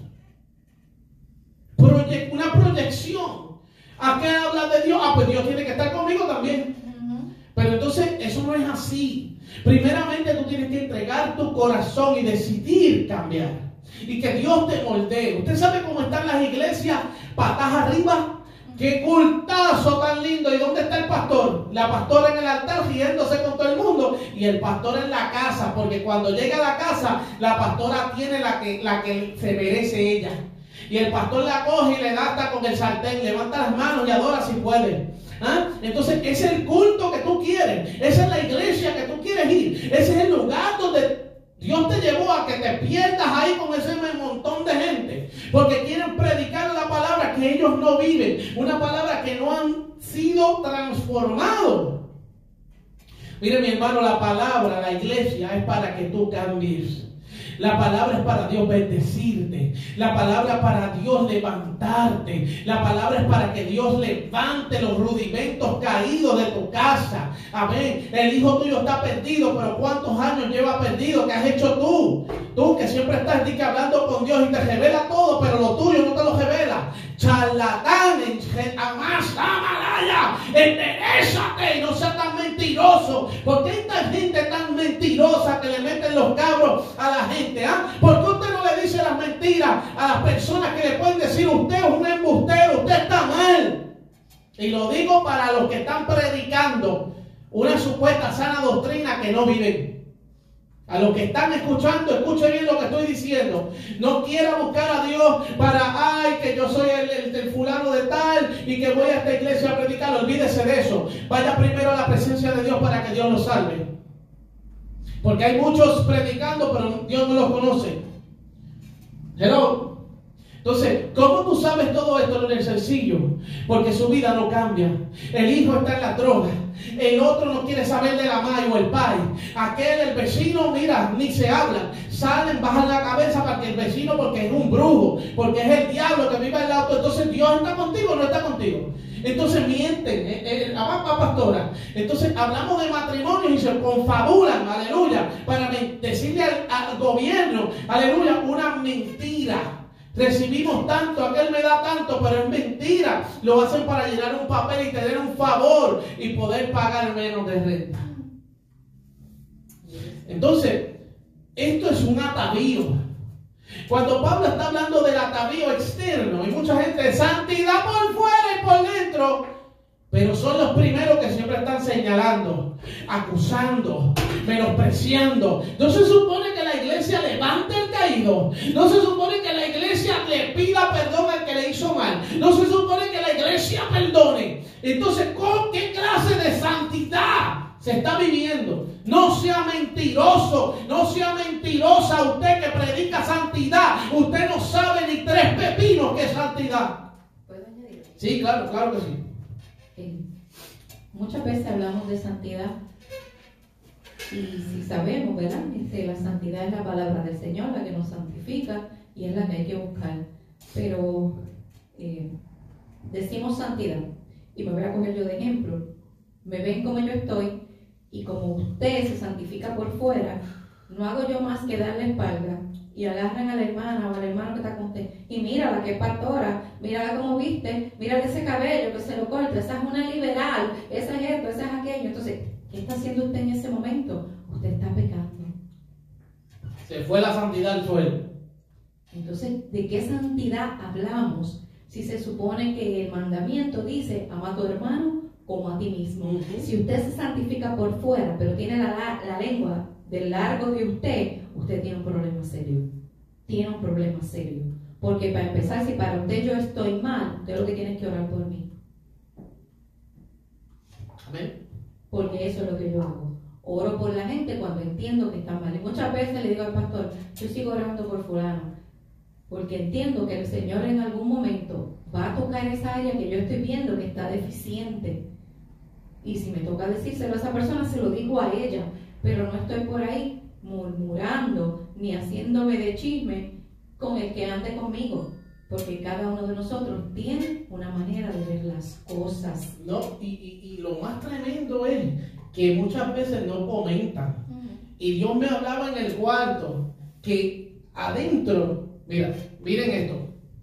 Proye- una proyección. ¿A qué habla de Dios? Ah, pues Dios tiene que estar conmigo también. Uh-huh. Pero entonces eso no es así. Primeramente tú tienes que entregar tu corazón y decidir cambiar. Y que Dios te moldee. ¿Usted sabe cómo están las iglesias? Patas arriba. ¡Qué cultazo tan lindo! ¿Y dónde está el pastor? La pastora en el altar riéndose con todo el mundo y el pastor en la casa, porque cuando llega a la casa la pastora tiene la que, la que se merece ella. Y el pastor la coge y le da hasta con el sartén, levanta las manos y adora si puede. ¿Ah? Entonces ese es el culto que tú quieres, esa es la iglesia que tú quieres ir, ese es el lugar donde Dios te llevó a que te pierdas ahí con ese montón de gente, porque quieren predicar la palabra que ellos no viven, una palabra que no han sido transformados. Mire mi hermano, la palabra, la iglesia es para que tú cambies. La palabra es para Dios bendecirte. La palabra es para Dios levantarte. La palabra es para que Dios levante los rudimentos caídos de tu casa. Amén. El hijo tuyo está perdido, pero ¿cuántos años lleva perdido? ¿Qué has hecho tú? Tú que siempre estás aquí hablando con Dios y te revela todo, pero lo tuyo no te lo revela. Charlatán, jamás, amalaya, enderezate y no seas tan mentiroso. ¿Por qué hay tanta gente tan mentirosa que le meten los cabros a la gente? ¿Ah? ¿Por qué usted no le dice las mentiras a las personas que le pueden decir usted es un embustero, usted está mal? Y lo digo para los que están predicando una supuesta sana doctrina que no viven. A los que están escuchando, escuchen bien lo que estoy diciendo. No quiera buscar a Dios para, ay, que yo soy el, el, el fulano de tal y que voy a esta iglesia a predicar. Olvídese de eso. Vaya primero a la presencia de Dios para que Dios lo salve. Porque hay muchos predicando, pero Dios no los conoce. Hello. Entonces, ¿cómo tú sabes todo esto? No es sencillo, porque su vida no cambia. El hijo está en la droga, el otro no quiere saber de la madre o el padre, aquel, el vecino, mira, ni se hablan, salen, bajan la cabeza para que el vecino, porque es un brujo, porque es el diablo que vive al lado. Entonces, ¿Dios está contigo o no está contigo? Entonces mienten, eh, eh, amada pastora. Entonces hablamos de matrimonios y se confabulan, aleluya, para decirle al, al gobierno, aleluya, una mentira. Recibimos tanto, aquel me da tanto, pero es mentira. Lo hacen para llenar un papel y tener un favor y poder pagar menos de renta. Entonces, esto es un atavío. Cuando Pablo está hablando del atavío externo, y mucha gente de santidad por fuera y por dentro, pero son los primeros que siempre están señalando, acusando, menospreciando. No se supone que la iglesia levante el caído. No se supone que la iglesia le pida perdón al que le hizo mal. No se supone que la iglesia perdone. Entonces, ¿con qué clase de santidad se está viviendo? No sea mentiroso, no sea mentirosa usted que predica santidad. Usted no sabe ni tres pepinos que es santidad. ¿Puedo añadir? Sí, claro, claro que sí. Eh, muchas veces hablamos de santidad y si sabemos, ¿verdad? Este, la santidad es la palabra del Señor, la que nos santifica y es la que hay que buscar. Pero eh, decimos santidad y me voy a coger yo de ejemplo. Me ven como yo estoy. Y como usted se santifica por fuera, no hago yo más que darle espalda y agarran a la hermana o al hermano que está con usted. Y mírala que es pastora, mírala cómo viste, mírale ese cabello que se lo corta, esa es una liberal, esa es esto, esa es aquello. Entonces, ¿qué está haciendo usted en ese momento? Usted está pecando. Se fue la santidad al suelo. Entonces, ¿de qué santidad hablamos? Si se supone que el mandamiento dice, ama a tu hermano como a ti mismo. Uh-huh. Si usted se santifica por fuera, pero tiene la, la lengua del largo de usted, usted tiene un problema serio. Tiene un problema serio. Porque para empezar, si para usted yo estoy mal, usted lo que tiene es que orar por mí. Amén. Porque eso es lo que yo hago. Oro por la gente cuando entiendo que está mal. Y muchas veces le digo al pastor, yo sigo orando por fulano. Porque entiendo que el Señor en algún momento va a tocar esa área que yo estoy viendo que está deficiente. Y si me toca decírselo a esa persona, se lo digo a ella. Pero no estoy por ahí murmurando ni haciéndome de chisme con el que ande conmigo. Porque cada uno de nosotros tiene una manera de ver las cosas. No, y, y, y lo más tremendo es que muchas veces no comentan. Uh-huh. Y Dios me hablaba en el cuarto que adentro, mira, miren esto,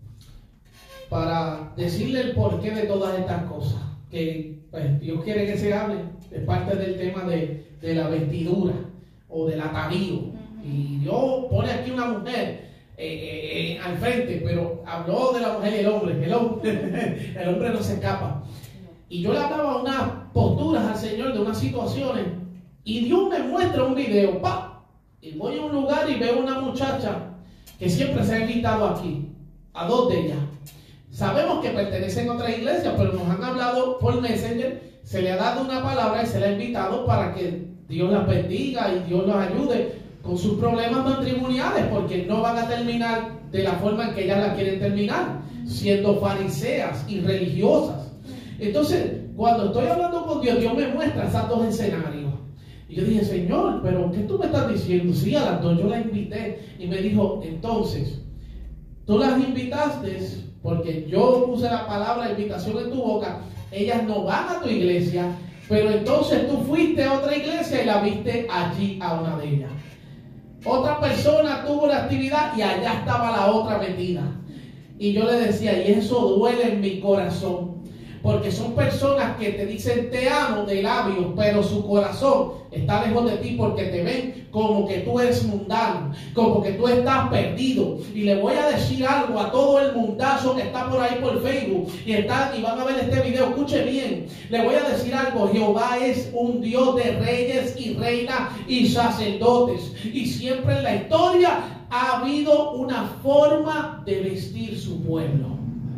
para decirle el porqué de todas estas cosas, que pues, Dios quiere que se hable, es parte del tema de, de la vestidura o del atavío. Uh-huh. Y Dios pone aquí una mujer eh, eh, eh, al frente, pero habló de la mujer y el hombre. El hombre, el hombre no se escapa. Y yo le hablaba unas posturas al Señor de unas situaciones, y Dios me muestra un video, ¡pa! Y voy a un lugar y veo una muchacha que siempre se ha invitado aquí, a dos de ellas. Sabemos que pertenecen a otra iglesia, pero nos han hablado por Messenger, se le ha dado una palabra y se le ha invitado para que Dios las bendiga y Dios los ayude con sus problemas matrimoniales, porque no van a terminar de la forma en que ellas la quieren terminar, siendo fariseas y religiosas. Entonces, cuando estoy hablando con Dios, Dios me muestra esos dos escenarios. Y yo dije, Señor, ¿pero qué tú me estás diciendo? Sí, a las dos yo las invité. Y me dijo, entonces, tú las invitaste porque yo puse la palabra invitación en tu boca. Ellas no van a tu iglesia, pero entonces tú fuiste a otra iglesia y la viste allí a una de ellas. Otra persona tuvo la actividad y allá estaba la otra metida. Y yo le decía, y eso duele en mi corazón. Porque son personas que te dicen te amo de labios, pero su corazón está lejos de ti porque te ven como que tú eres mundano, como que tú estás perdido. Y le voy a decir algo a todo el mundazo que está por ahí por Facebook y, está, y van a ver este video, escuche bien. Le voy a decir algo, Jehová es un Dios de reyes y reinas y sacerdotes. Y siempre en la historia ha habido una forma de vestir su pueblo.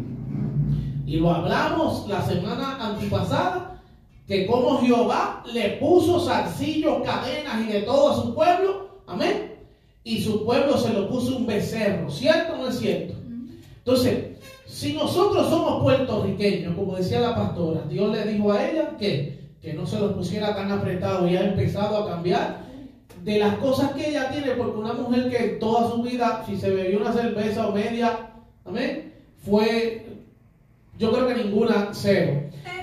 Y lo hablamos la semana antipasada, que como Jehová le puso zarcillos, cadenas y de todo a su pueblo, amén, y su pueblo se lo puso un becerro, ¿cierto o no es cierto? Entonces, si nosotros somos puertorriqueños, como decía la pastora, Dios le dijo a ella que, que no se los pusiera tan apretado y ha empezado a cambiar de las cosas que ella tiene, porque una mujer que toda su vida, si se bebió una cerveza o media, amén, fue, yo creo que ninguna, cero.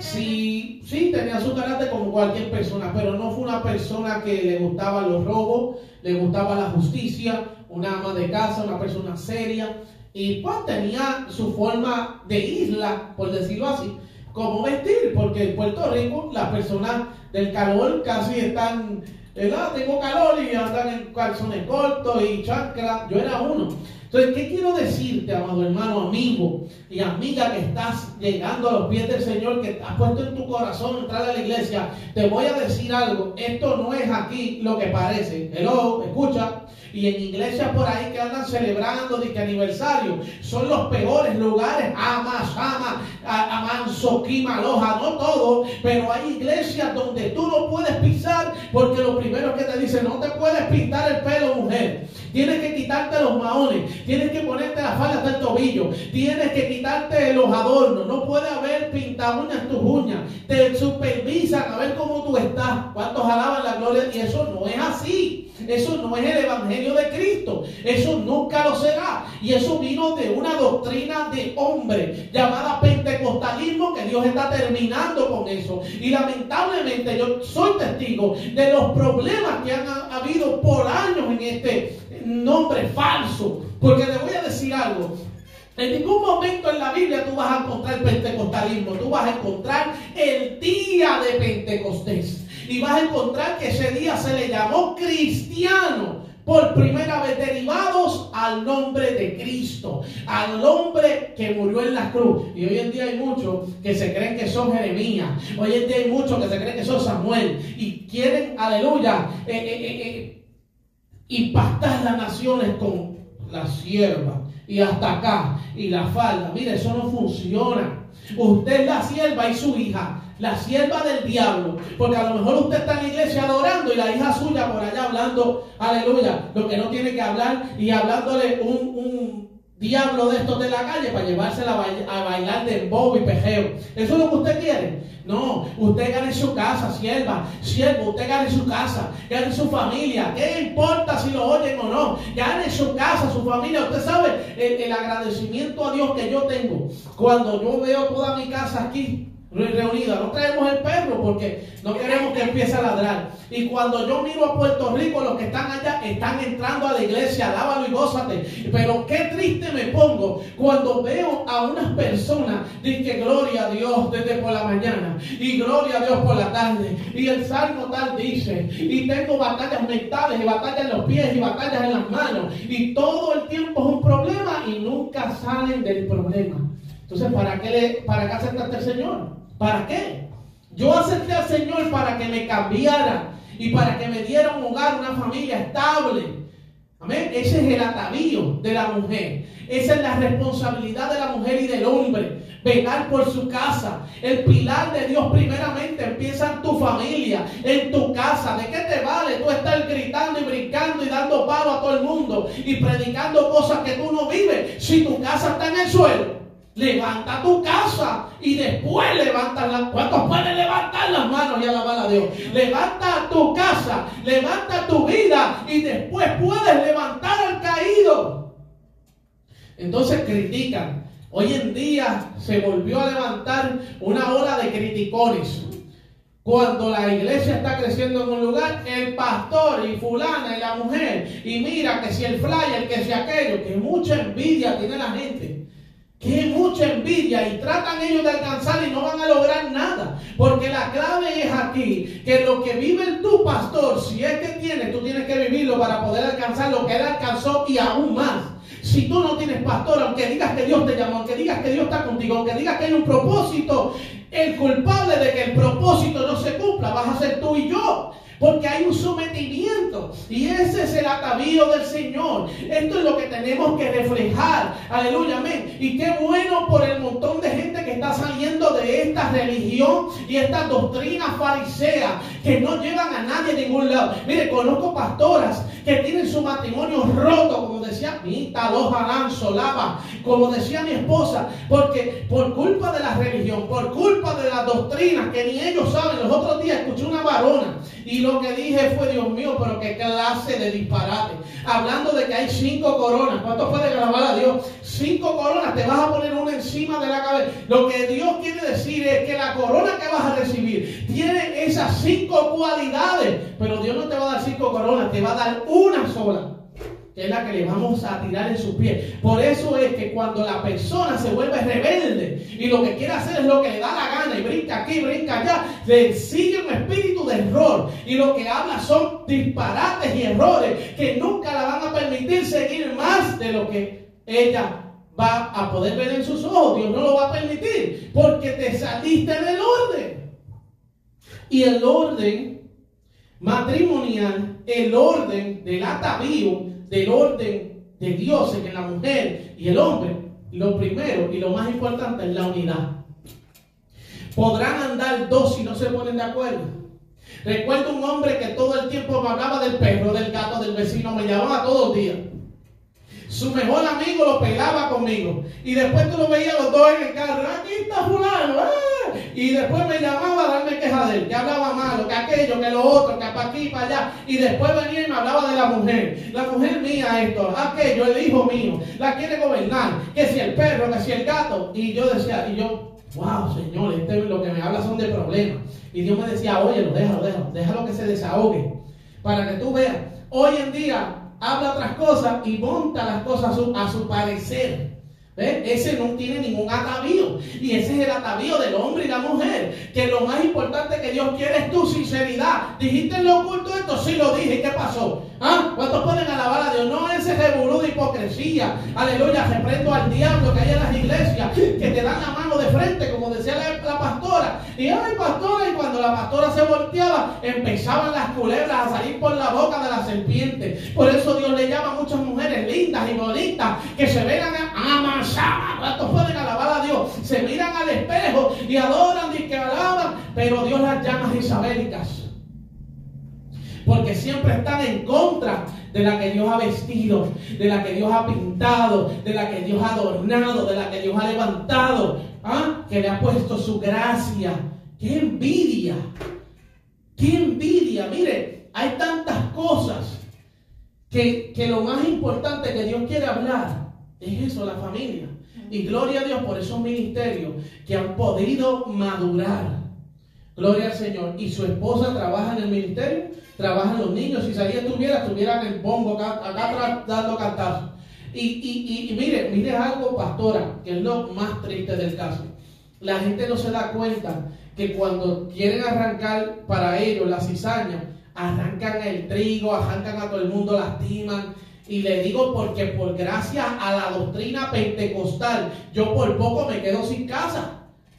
Sí, sí, tenía su carácter como cualquier persona, pero no fue una persona que le gustaban los robos, le gustaba la justicia, una ama de casa, una persona seria, y pues tenía su forma de isla, por decirlo así, como vestir, porque en Puerto Rico las personas del calor casi están, ¿verdad? Tengo calor y andan en calzones cortos y chancla. Yo era uno. Entonces, ¿qué quiero decirte, amado hermano, amigo y amiga que estás llegando a los pies del Señor, que has puesto en tu corazón entrar a la iglesia? Te voy a decir algo. Esto no es aquí lo que parece. Hello, escucha. Y en iglesias por ahí que andan celebrando de que aniversario, son los peores lugares. Ama, Sama, Amanso, Quimaloja, no todo, pero hay iglesias donde tú no puedes pisar, porque lo primero que te dicen, no te puedes pintar el pelo, mujer. Tienes que quitarte los maones, tienes que ponerte la falda hasta el tobillo, tienes que quitarte los adornos, no puede haber pinta uñas tus uñas, te supervisan a ver cómo tú estás, cuántos alaban la gloria, y eso no es así. Eso no es el evangelio de Cristo. Eso nunca lo será. Y eso vino de una doctrina de hombre llamada pentecostalismo, que Dios está terminando con eso. Y lamentablemente yo soy testigo de los problemas que han habido por años en este nombre falso. Porque le voy a decir algo. En ningún momento en la Biblia tú vas a encontrar pentecostalismo. Tú vas a encontrar el día de Pentecostés. Y vas a encontrar que ese día se le llamó cristiano por primera vez, derivados al nombre de Cristo, al hombre que murió en la cruz. Y hoy en día hay muchos que se creen que son Jeremías. Hoy en día hay muchos que se creen que son Samuel. Y quieren, aleluya, eh, eh, eh, impactar las naciones con la sierva. Y hasta acá, y la falda. Mire, eso no funciona. Usted es la sierva y su hija, la sierva del diablo, porque a lo mejor usted está en la iglesia adorando y la hija suya por allá hablando, aleluya, lo que no tiene que hablar, y hablándole un, un diablo de estos de la calle para llevársela a, bail a bailar de dembow y pejeo. ¿Eso es lo que usted quiere? No, usted gane su casa, sierva, siervo, usted gane su casa, gane su familia. ¿Qué importa si lo oyen o no? Gane su casa, su familia. Usted sabe el, el agradecimiento a Dios que yo tengo cuando yo veo toda mi casa aquí reunida. No traemos el perro porque no queremos que empiece a ladrar. Y cuando yo miro a Puerto Rico, los que están allá están entrando a la iglesia, alábalo y gózate. Pero qué triste me pongo cuando veo a unas personas de que gloria a Dios desde por la mañana y gloria a Dios por la tarde, y el salmo tal dice, y tengo batallas mentales y batallas en los pies y batallas en las manos, y todo el tiempo es un problema y nunca salen del problema. Entonces, ¿para qué, le, para qué aceptaste al Señor? ¿Para qué? Yo acepté al Señor para que me cambiara y para que me diera un hogar, una familia estable. Amén. Ese es el atavío de la mujer. Esa es la responsabilidad de la mujer y del hombre. Velar por su casa. El pilar de Dios primeramente empieza en tu familia, en tu casa. ¿De qué te vale tú estar gritando y brincando y dando palo a todo el mundo y predicando cosas que tú no vives si tu casa está en el suelo? Levanta tu casa y después levanta las... ¿Cuántos pueden levantar las manos y alabar a Dios? Levanta tu casa, levanta tu vida y después puedes levantar al caído. Entonces critican. Hoy en día se volvió a levantar una ola de criticones. Cuando la iglesia está creciendo en un lugar, el pastor y fulana y la mujer, y mira que si el flyer, que si aquello, que mucha envidia tiene la gente. Que mucha envidia, y tratan ellos de alcanzar y no van a lograr nada. Porque la clave es aquí, que lo que vive tu pastor, si es que tiene, tú tienes que vivirlo para poder alcanzar lo que él alcanzó y aún más. Si tú no tienes pastor, aunque digas que Dios te llamó, aunque digas que Dios está contigo, aunque digas que hay un propósito, el culpable de que el propósito no se cumpla vas a ser tú y yo. porque hay un sometimiento y ese es el atavío del Señor. Esto es lo que tenemos que reflejar. Aleluya, amén. Y qué bueno por el montón de gente que está saliendo de esta religión y estas doctrinas fariseas que no llevan a nadie a ningún lado. Mire, conozco pastoras que tienen su matrimonio roto, como decía Mita, Lojalán, Solaba, como decía mi esposa, porque por culpa de la religión, por culpa de las doctrinas que ni ellos saben. Los otros días escuché una varona y lo que dije fue, Dios mío, pero qué clase de disparate, hablando de que hay cinco coronas. ¿Cuánto puede alabar a Dios? Cinco coronas, te vas a poner una encima de la cabeza. Lo que Dios quiere decir es que la corona que vas a recibir tiene esas cinco cualidades, pero Dios no te va a dar cinco coronas, te va a dar una sola, que es la que le vamos a tirar en sus pies. Por eso es que cuando la persona se vuelve rebelde y lo que quiere hacer es lo que le da la gana y brinca aquí, brinca allá, le sigue un espíritu de error y lo que habla son disparates y errores que nunca la van a permitir seguir más de lo que ella va a poder ver en sus ojos. Dios no lo va a permitir porque te saliste del orden. Y el orden matrimonial, el orden del atavío, del orden de Dios en la mujer y el hombre, lo primero y lo más importante es la unidad. Podrán andar dos si no se ponen de acuerdo. Recuerdo un hombre que todo el tiempo me hablaba del perro, del gato, del vecino, me llamaba todos los días. Su mejor amigo lo pelaba conmigo. Y después tú lo veías los dos en el carro. Aquí está fulano. ¡Ah! Y después me llamaba a darme queja de él. Que hablaba malo, que aquello, que lo otro, que para aquí, para allá. Y después venía y me hablaba de la mujer. La mujer mía esto, aquello, el hijo mío. La quiere gobernar. Que si el perro, que si el gato. Y yo decía, y yo, wow, Señor, este, lo que me habla son de problemas. Y Dios me decía, oye, déjalo, déjalo. Déjalo que se desahogue. Para que tú veas. Hoy en día habla otras cosas y monta las cosas a su, a su parecer. ¿Ves? Ese no tiene ningún atavío. Y ese es el atavío del hombre y la mujer. Que lo más importante que Dios quiere es tu sinceridad. ¿Dijiste en lo oculto esto? Sí lo dije. ¿Qué pasó? ¿Ah? ¿Cuántos pueden alabar a Dios? No ese revolú de hipocresía. Aleluya. Reprendo al diablo que hay en las iglesias, que te dan la mano de frente, como decía la, la pastora. Y ay, pastora, y cuando la pastora se volteaba, empezaban las culebras a salir por la boca de la serpiente. Por eso Dios le llama a muchas mujeres lindas y bonitas que se vean amansadas. ¿Cuántos pueden alabar a Dios? Se miran al espejo y adoran y que alaban, pero Dios las llama isabélicas. Porque siempre están en contra de la que Dios ha vestido, de la que Dios ha pintado, de la que Dios ha adornado, de la que Dios ha levantado, ¿ah? Que le ha puesto su gracia. ¡Qué envidia! ¡Qué envidia! Mire, hay tantas cosas que, que lo más importante que Dios quiere hablar es eso, la familia. Y gloria a Dios por esos ministerios que han podido madurar. Gloria al Señor. Y su esposa trabaja en el ministerio, trabajan los niños. Si Isaías estuviera, estuviera en el bombo acá, acá dando cantazos. Y, y, y, y mire, mire algo, pastora, que es lo más triste del caso. La gente no se da cuenta que cuando quieren arrancar para ellos la cizaña, arrancan el trigo, arrancan a todo el mundo, lastiman. Y le digo porque por gracia a la doctrina pentecostal, yo por poco me quedo sin casa.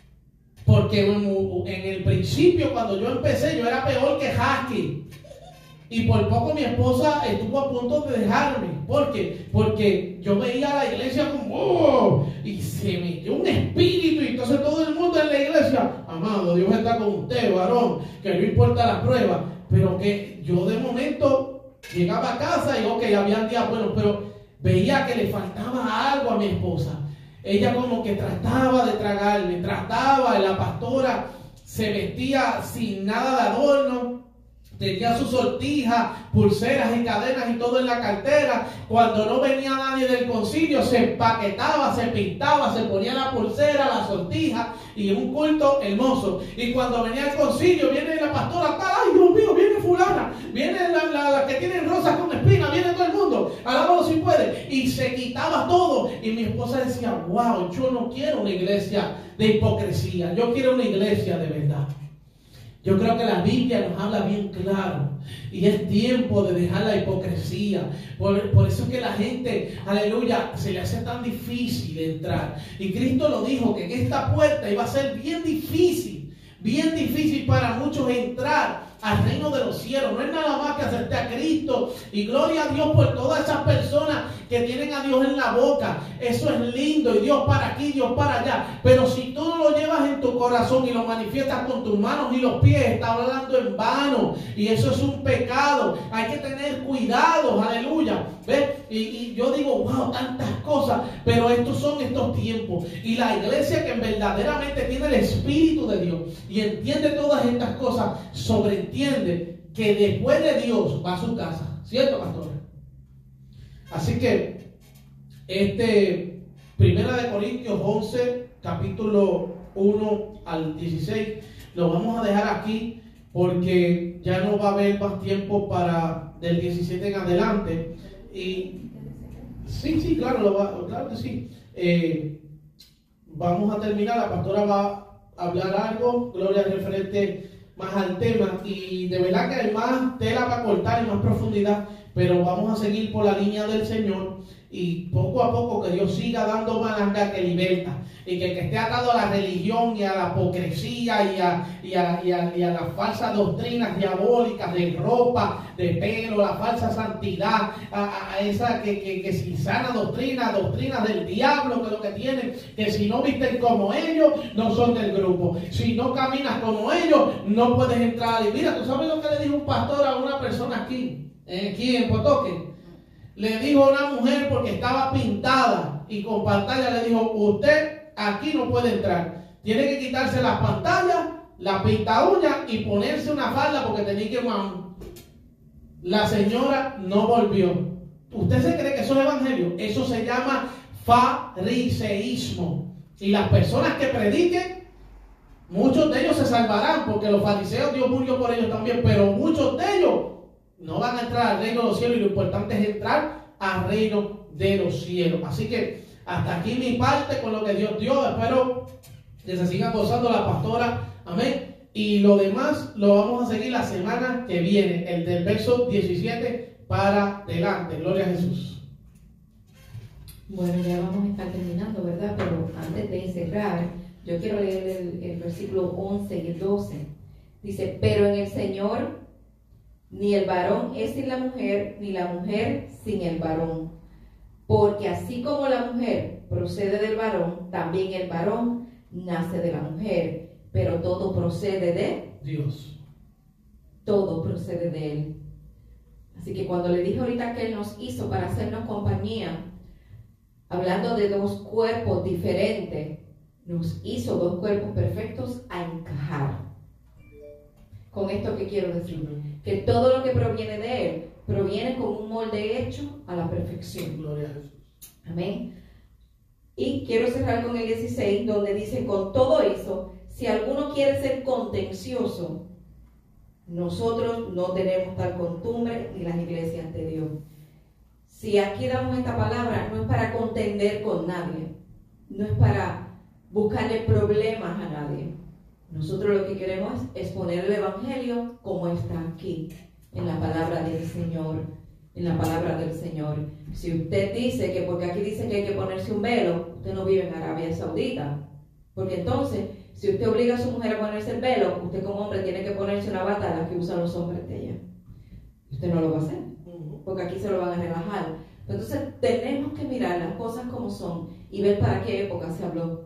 Porque en, en el principio, cuando yo empecé, yo era peor que Husky. Y por poco mi esposa estuvo a punto de dejarme. ¿Por qué? Porque yo veía a la iglesia como, oh, y se metió un espíritu. Y entonces todo el mundo en la iglesia, amado, Dios está con usted, varón, que no importa la prueba. Pero que yo de momento llegaba a casa y ok, habían días buenos, pero veía que le faltaba algo a mi esposa. Ella como que trataba de tragarme, trataba, la pastora se vestía sin nada de adorno, tenía sus sortijas, pulseras y cadenas y todo en la cartera. Cuando no venía nadie del concilio, se empaquetaba, se pintaba, se ponía la pulsera, la sortija y un culto hermoso. Y cuando venía el concilio, viene la pastora, ¡ay, Dios mío! Viene fulana, viene la, la, la que tiene rosas con espinas, viene todo el mundo, alábalo si puede. Y se quitaba todo. Y mi esposa decía, wow, yo no quiero una iglesia de hipocresía, yo quiero una iglesia de verdad. Yo creo que la Biblia nos habla bien claro. Y es tiempo de dejar la hipocresía. Por, por eso es que la gente, aleluya, se le hace tan difícil entrar. Y Cristo lo dijo, que en esta puerta iba a ser bien difícil. Bien difícil para muchos entrar al reino de los cielos. No es nada más que acepté a Cristo. Y gloria a Dios por todas esas personas que tienen a Dios en la boca. Eso es lindo. Y Dios para aquí, Dios para allá. Pero si tú no lo llevas en tu corazón y lo manifiestas con tus manos y los pies, estás hablando en vano. Y eso es un pecado. Hay que tener cuidado. Aleluya. ¿Ves? Y, y yo digo, wow, tantas cosas. Pero estos son estos tiempos. Y la iglesia que verdaderamente tiene el Espíritu de Dios y entiende todas estas cosas, sobreentiende que después de Dios va a su casa. ¿Cierto, pastor? Así que este Primera de Corintios once, capítulo uno al dieciséis, lo vamos a dejar aquí porque ya no va a haber más tiempo para del diecisiete en adelante. Y sí, sí, claro, lo va, claro que sí. Eh, vamos a terminar, la pastora va a hablar algo, Gloria, referente más al tema, y de verdad que hay más tela para cortar y más profundidad, pero vamos a seguir por la línea del Señor y poco a poco que Dios siga dando malanga que liberta, y que el que esté atado a la religión y a la hipocresía y a, y a, y a, y a las falsas doctrinas diabólicas de ropa, de pelo, la falsa santidad, a, a esa que, que, que sin sana doctrina, doctrinas del diablo, que lo que tienen, que si no visten como ellos, no son del grupo. Si no caminas como ellos, no puedes entrar. Y mira, ¿tú sabes lo que le dijo un pastor a una persona aquí, eh, aquí en Potoque? Le dijo a una mujer porque estaba pintada y con pantalla, le dijo, usted aquí no puede entrar, tiene que quitarse las pantallas, la pinta uña y ponerse una falda porque tenía que... La señora no volvió. ¿Usted se cree que eso es evangelio? Eso se llama fariseísmo. Y las personas que prediquen, muchos de ellos se salvarán, porque los fariseos, Dios murió por ellos también, pero muchos de ellos no van a entrar al reino de los cielos, y lo importante es entrar al reino de los cielos. Así que hasta aquí mi parte con lo que Dios dio. Espero que se siga gozando la pastora. Amén. Y lo demás lo vamos a seguir la semana que viene, el del verso diecisiete para adelante. Gloria a Jesús. Bueno, ya vamos a estar terminando, ¿verdad? Pero antes de cerrar, yo quiero leer el, el versículo once y el doce. Dice, pero en el Señor ni el varón es sin la mujer, ni la mujer sin el varón. Porque así como la mujer procede del varón, también el varón nace de la mujer. Pero todo procede de Dios. Todo procede de Él. Así que cuando le dije ahorita que Él nos hizo para hacernos compañía, hablando de dos cuerpos diferentes, nos hizo dos cuerpos perfectos a encajar. Con esto, ¿qué quiero decir? Que todo lo que proviene de Él proviene con un molde hecho a la perfección. Gloria a Jesús. Amén. Y quiero cerrar con el dieciséis, donde dice, con todo eso, si alguno quiere ser contencioso, nosotros no tenemos tal costumbre ni las iglesias de Dios. Si aquí damos esta palabra, no es para contender con nadie, no es para buscarle problemas a nadie. Nosotros lo que queremos es exponer el evangelio como está aquí, en la palabra del Señor, en la palabra del Señor. Si usted dice que porque aquí dice que hay que ponerse un velo, usted no vive en Arabia Saudita, porque entonces, si usted obliga a su mujer a ponerse el velo, usted como hombre tiene que ponerse una bata, la que usan los hombres de ella. Usted no lo va a hacer, porque aquí se lo van a relajar. Entonces tenemos que mirar las cosas como son y ver para qué época se habló.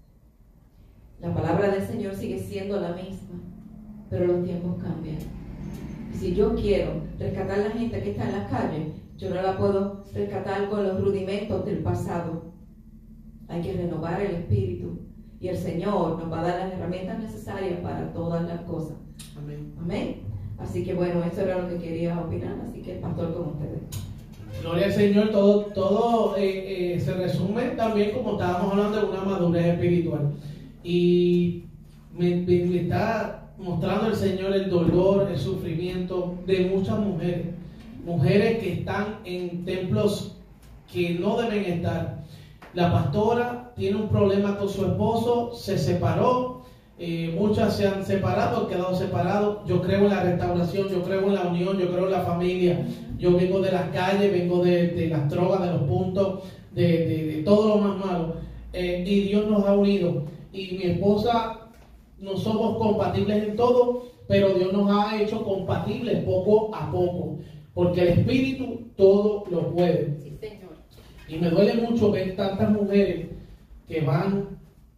La palabra del Señor sigue siendo la misma, pero los tiempos cambian. Si yo quiero rescatar a la gente que está en las calles, yo no la puedo rescatar con los rudimentos del pasado. Hay que renovar el espíritu. Y el Señor nos va a dar las herramientas necesarias para todas las cosas. Amén. Amén. Así que bueno, eso era lo que quería opinar. Así que el pastor con ustedes. Gloria al Señor. Todo, todo eh, eh, se resume también, como estábamos hablando, de una madurez espiritual. Y me, me, me está mostrando el Señor el dolor, el sufrimiento de muchas mujeres. Mujeres que están en templos que no deben estar. La pastora tiene un problema con su esposo, se separó, eh, muchas se han separado, han quedado separados. Yo creo en la restauración, yo creo en la unión, yo creo en la familia. Yo vengo de las calles, vengo de, de las drogas, de los puntos, de, de, de todo lo más malo. Eh, y Dios nos ha unido. Y mi esposa, no somos compatibles en todo, pero Dios nos ha hecho compatibles poco a poco, porque el Espíritu todo lo puede. Sí, Señor. Y me duele mucho ver tantas mujeres que van,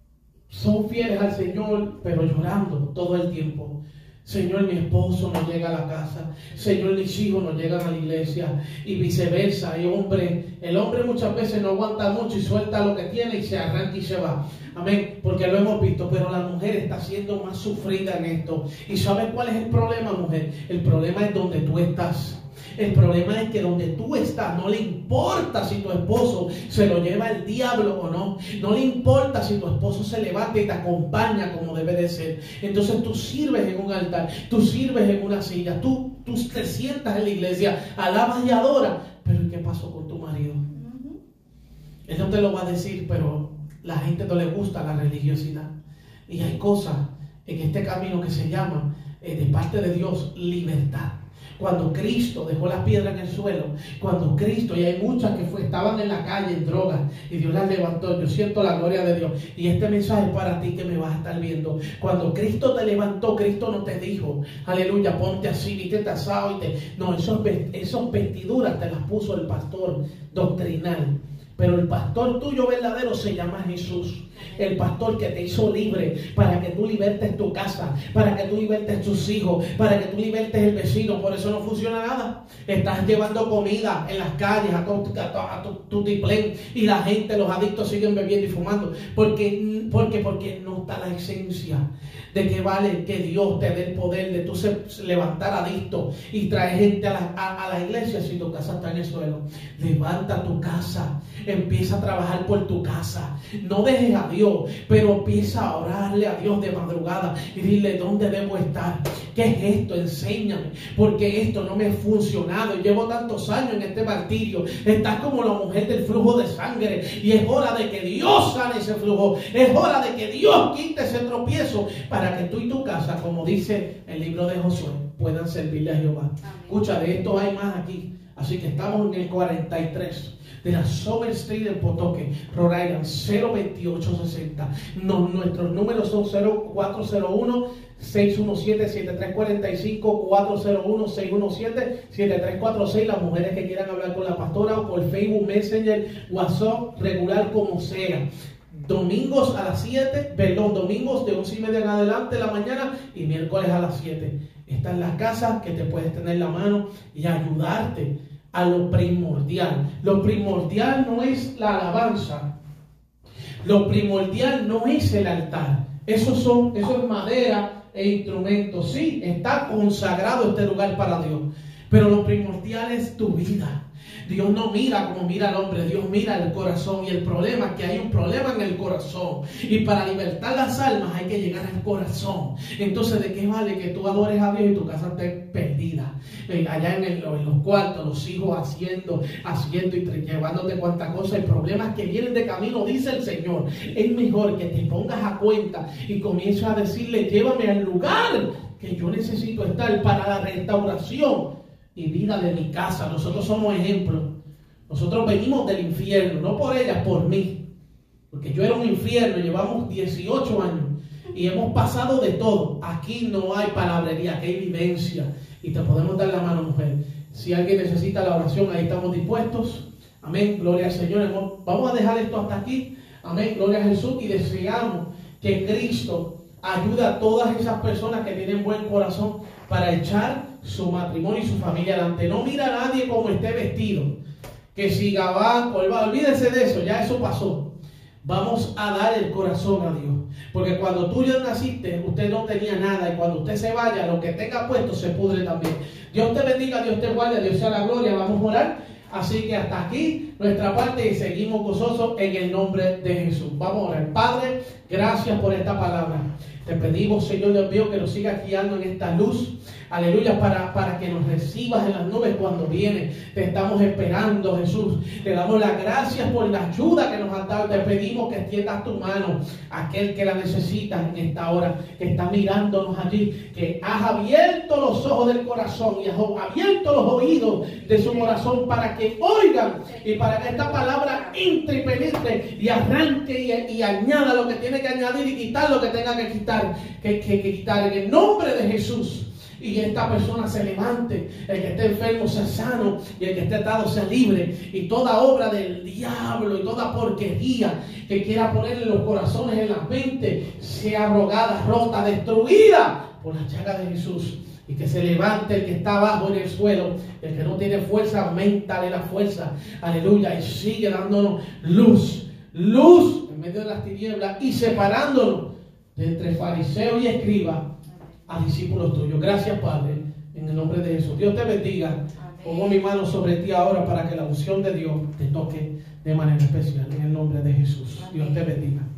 son fieles al Señor, pero llorando todo el tiempo. Señor, mi esposo no llega a la casa. Señor, mis hijos no llegan a la iglesia. Y viceversa. Y hombre, el hombre muchas veces no aguanta mucho y suelta lo que tiene y se arranca y se va. Amén. Porque lo hemos visto. Pero la mujer está siendo más sufrida en esto. ¿Y sabes cuál es el problema, mujer? El problema es donde tú estás. El problema es que donde tú estás no le importa si tu esposo se lo lleva el diablo o no. No le importa si tu esposo se levanta y te acompaña como debe de ser. Entonces tú sirves en un altar, tú sirves en una silla, tú, tú te sientas en la iglesia, alabas y adoras. Pero ¿qué pasó con tu marido? Uh-huh. Él no te lo va a decir, pero la gente no le gusta la religiosidad. Y hay cosas en este camino que se llama, eh, de parte de Dios, libertad. Cuando Cristo dejó las piedras en el suelo, cuando Cristo, y hay muchas que fue, estaban en la calle en drogas y Dios las levantó. Yo siento la gloria de Dios, y este mensaje es para ti que me vas a estar viendo. Cuando Cristo te levantó, Cristo no te dijo, aleluya, ponte así, viste asado y te... No, esos, esos vestiduras te las puso el pastor doctrinal. Pero el pastor tuyo verdadero se llama Jesús. El pastor que te hizo libre para que tú libertes tu casa, para que tú libertes tus hijos, para que tú libertes el vecino. Por eso no funciona nada. Estás llevando comida en las calles a tu, a tu, tu tiplén, y la gente, los adictos siguen bebiendo y fumando. Porque, porque, porque no está la esencia de que vale que Dios te dé el poder de tú se, levantar adictos y traer gente a la, a, a la iglesia si tu casa está en el suelo. Levanta tu casa, empieza a trabajar por tu casa. No dejes a Dios, pero empieza a orarle a Dios de madrugada y dile: ¿dónde debo estar? ¿Qué es esto? Enséñame, porque esto no me ha funcionado. Llevo tantos años en este martirio. Estás como la mujer del flujo de sangre, y es hora de que Dios sane ese flujo. Es hora de que Dios quite ese tropiezo para que tú y tu casa, como dice el libro de Josué, puedan servirle a Jehová. Amén. Escucha, de esto hay más aquí. Así que estamos en el cuarenta y tres de la Summer Street en Potoque, Rhode Island, cero veintiocho sesenta. No, nuestros números son cero cuatro cero uno, seis uno siete, siete tres cuatro cinco, cuatro cero uno, seis uno siete, siete tres cuatro seis. Las mujeres que quieran hablar con la pastora, o por Facebook, Messenger, WhatsApp, regular, como sea. Domingos a las siete, perdón, domingos de once y media en adelante de la mañana, y miércoles a las siete. Esta es la casa que te puedes tener la mano y ayudarte a lo primordial. Lo primordial no es la alabanza. Lo primordial no es el altar. Eso son, eso es madera e instrumentos. Sí, está consagrado este lugar para Dios. Pero lo primordial es tu vida. Dios no mira como mira al hombre, Dios mira el corazón. Y el problema es que hay un problema en el corazón. Y para libertar las almas hay que llegar al corazón. Entonces, ¿de qué vale que tú adores a Dios y tu casa esté perdida? Allá en, el, en los cuartos, los hijos haciendo, haciendo y llevándote cuantas cosas. El problema es que vienen de camino, dice el Señor. Es mejor que te pongas a cuenta y comiences a decirle: llévame al lugar que yo necesito estar para la restauración y vida de mi casa. Nosotros somos ejemplos. Nosotros venimos del infierno, no por ella, por mí. Porque yo era un infierno, llevamos dieciocho años y hemos pasado de todo. Aquí no hay palabrería, aquí hay vivencia. Y te podemos dar la mano, mujer. Si alguien necesita la oración, ahí estamos dispuestos. Amén, gloria al Señor. Vamos a dejar esto hasta aquí. Amén, gloria a Jesús. Y deseamos que Cristo ayude a todas esas personas que tienen buen corazón para echar su matrimonio y su familia adelante. No mira a nadie como esté vestido, que si gabán, colbán, olvídense de eso, ya eso pasó. Vamos a dar el corazón a Dios, porque cuando tú ya naciste, usted no tenía nada, y cuando usted se vaya, lo que tenga puesto se pudre también. Dios te bendiga, Dios te guarde, Dios sea la gloria. Vamos a orar. Así que hasta aquí nuestra parte, y seguimos gozosos en el nombre de Jesús. Vamos a orar. Padre, gracias por esta palabra. Te pedimos, Señor Dios mío, que nos sigas guiando en esta luz. Aleluya, para, para que nos recibas en las nubes cuando vienes. Te estamos esperando, Jesús. Te damos las gracias por la ayuda que nos has dado. Te pedimos que extiendas tu mano a aquel que la necesita en esta hora, que está mirándonos allí, que has abierto los ojos del corazón y has abierto los oídos de su corazón para que oigan y para que esta palabra entre y penetre y arranque y, y añada lo que tiene que añadir y quitar lo que tenga que quitar. quitar, que, que, que quitar en el nombre de Jesús. Y esta persona se levante, el que esté enfermo sea sano y el que esté atado sea libre. Y toda obra del diablo y toda porquería que quiera poner en los corazones, en las mentes, sea abrogada, rota, destruida por la llaga de Jesús. Y que se levante el que está abajo en el suelo, el que no tiene fuerza, aumentale la fuerza. Aleluya. Y sigue dándonos luz, luz en medio de las tinieblas y separándonos de entre fariseos y escribas a discípulos tuyos. Gracias, Padre, en el nombre de Jesús. Dios te bendiga. Amén. Pongo mi mano sobre ti ahora para que la unción de Dios te toque de manera especial en el nombre de Jesús. Amén. Dios te bendiga.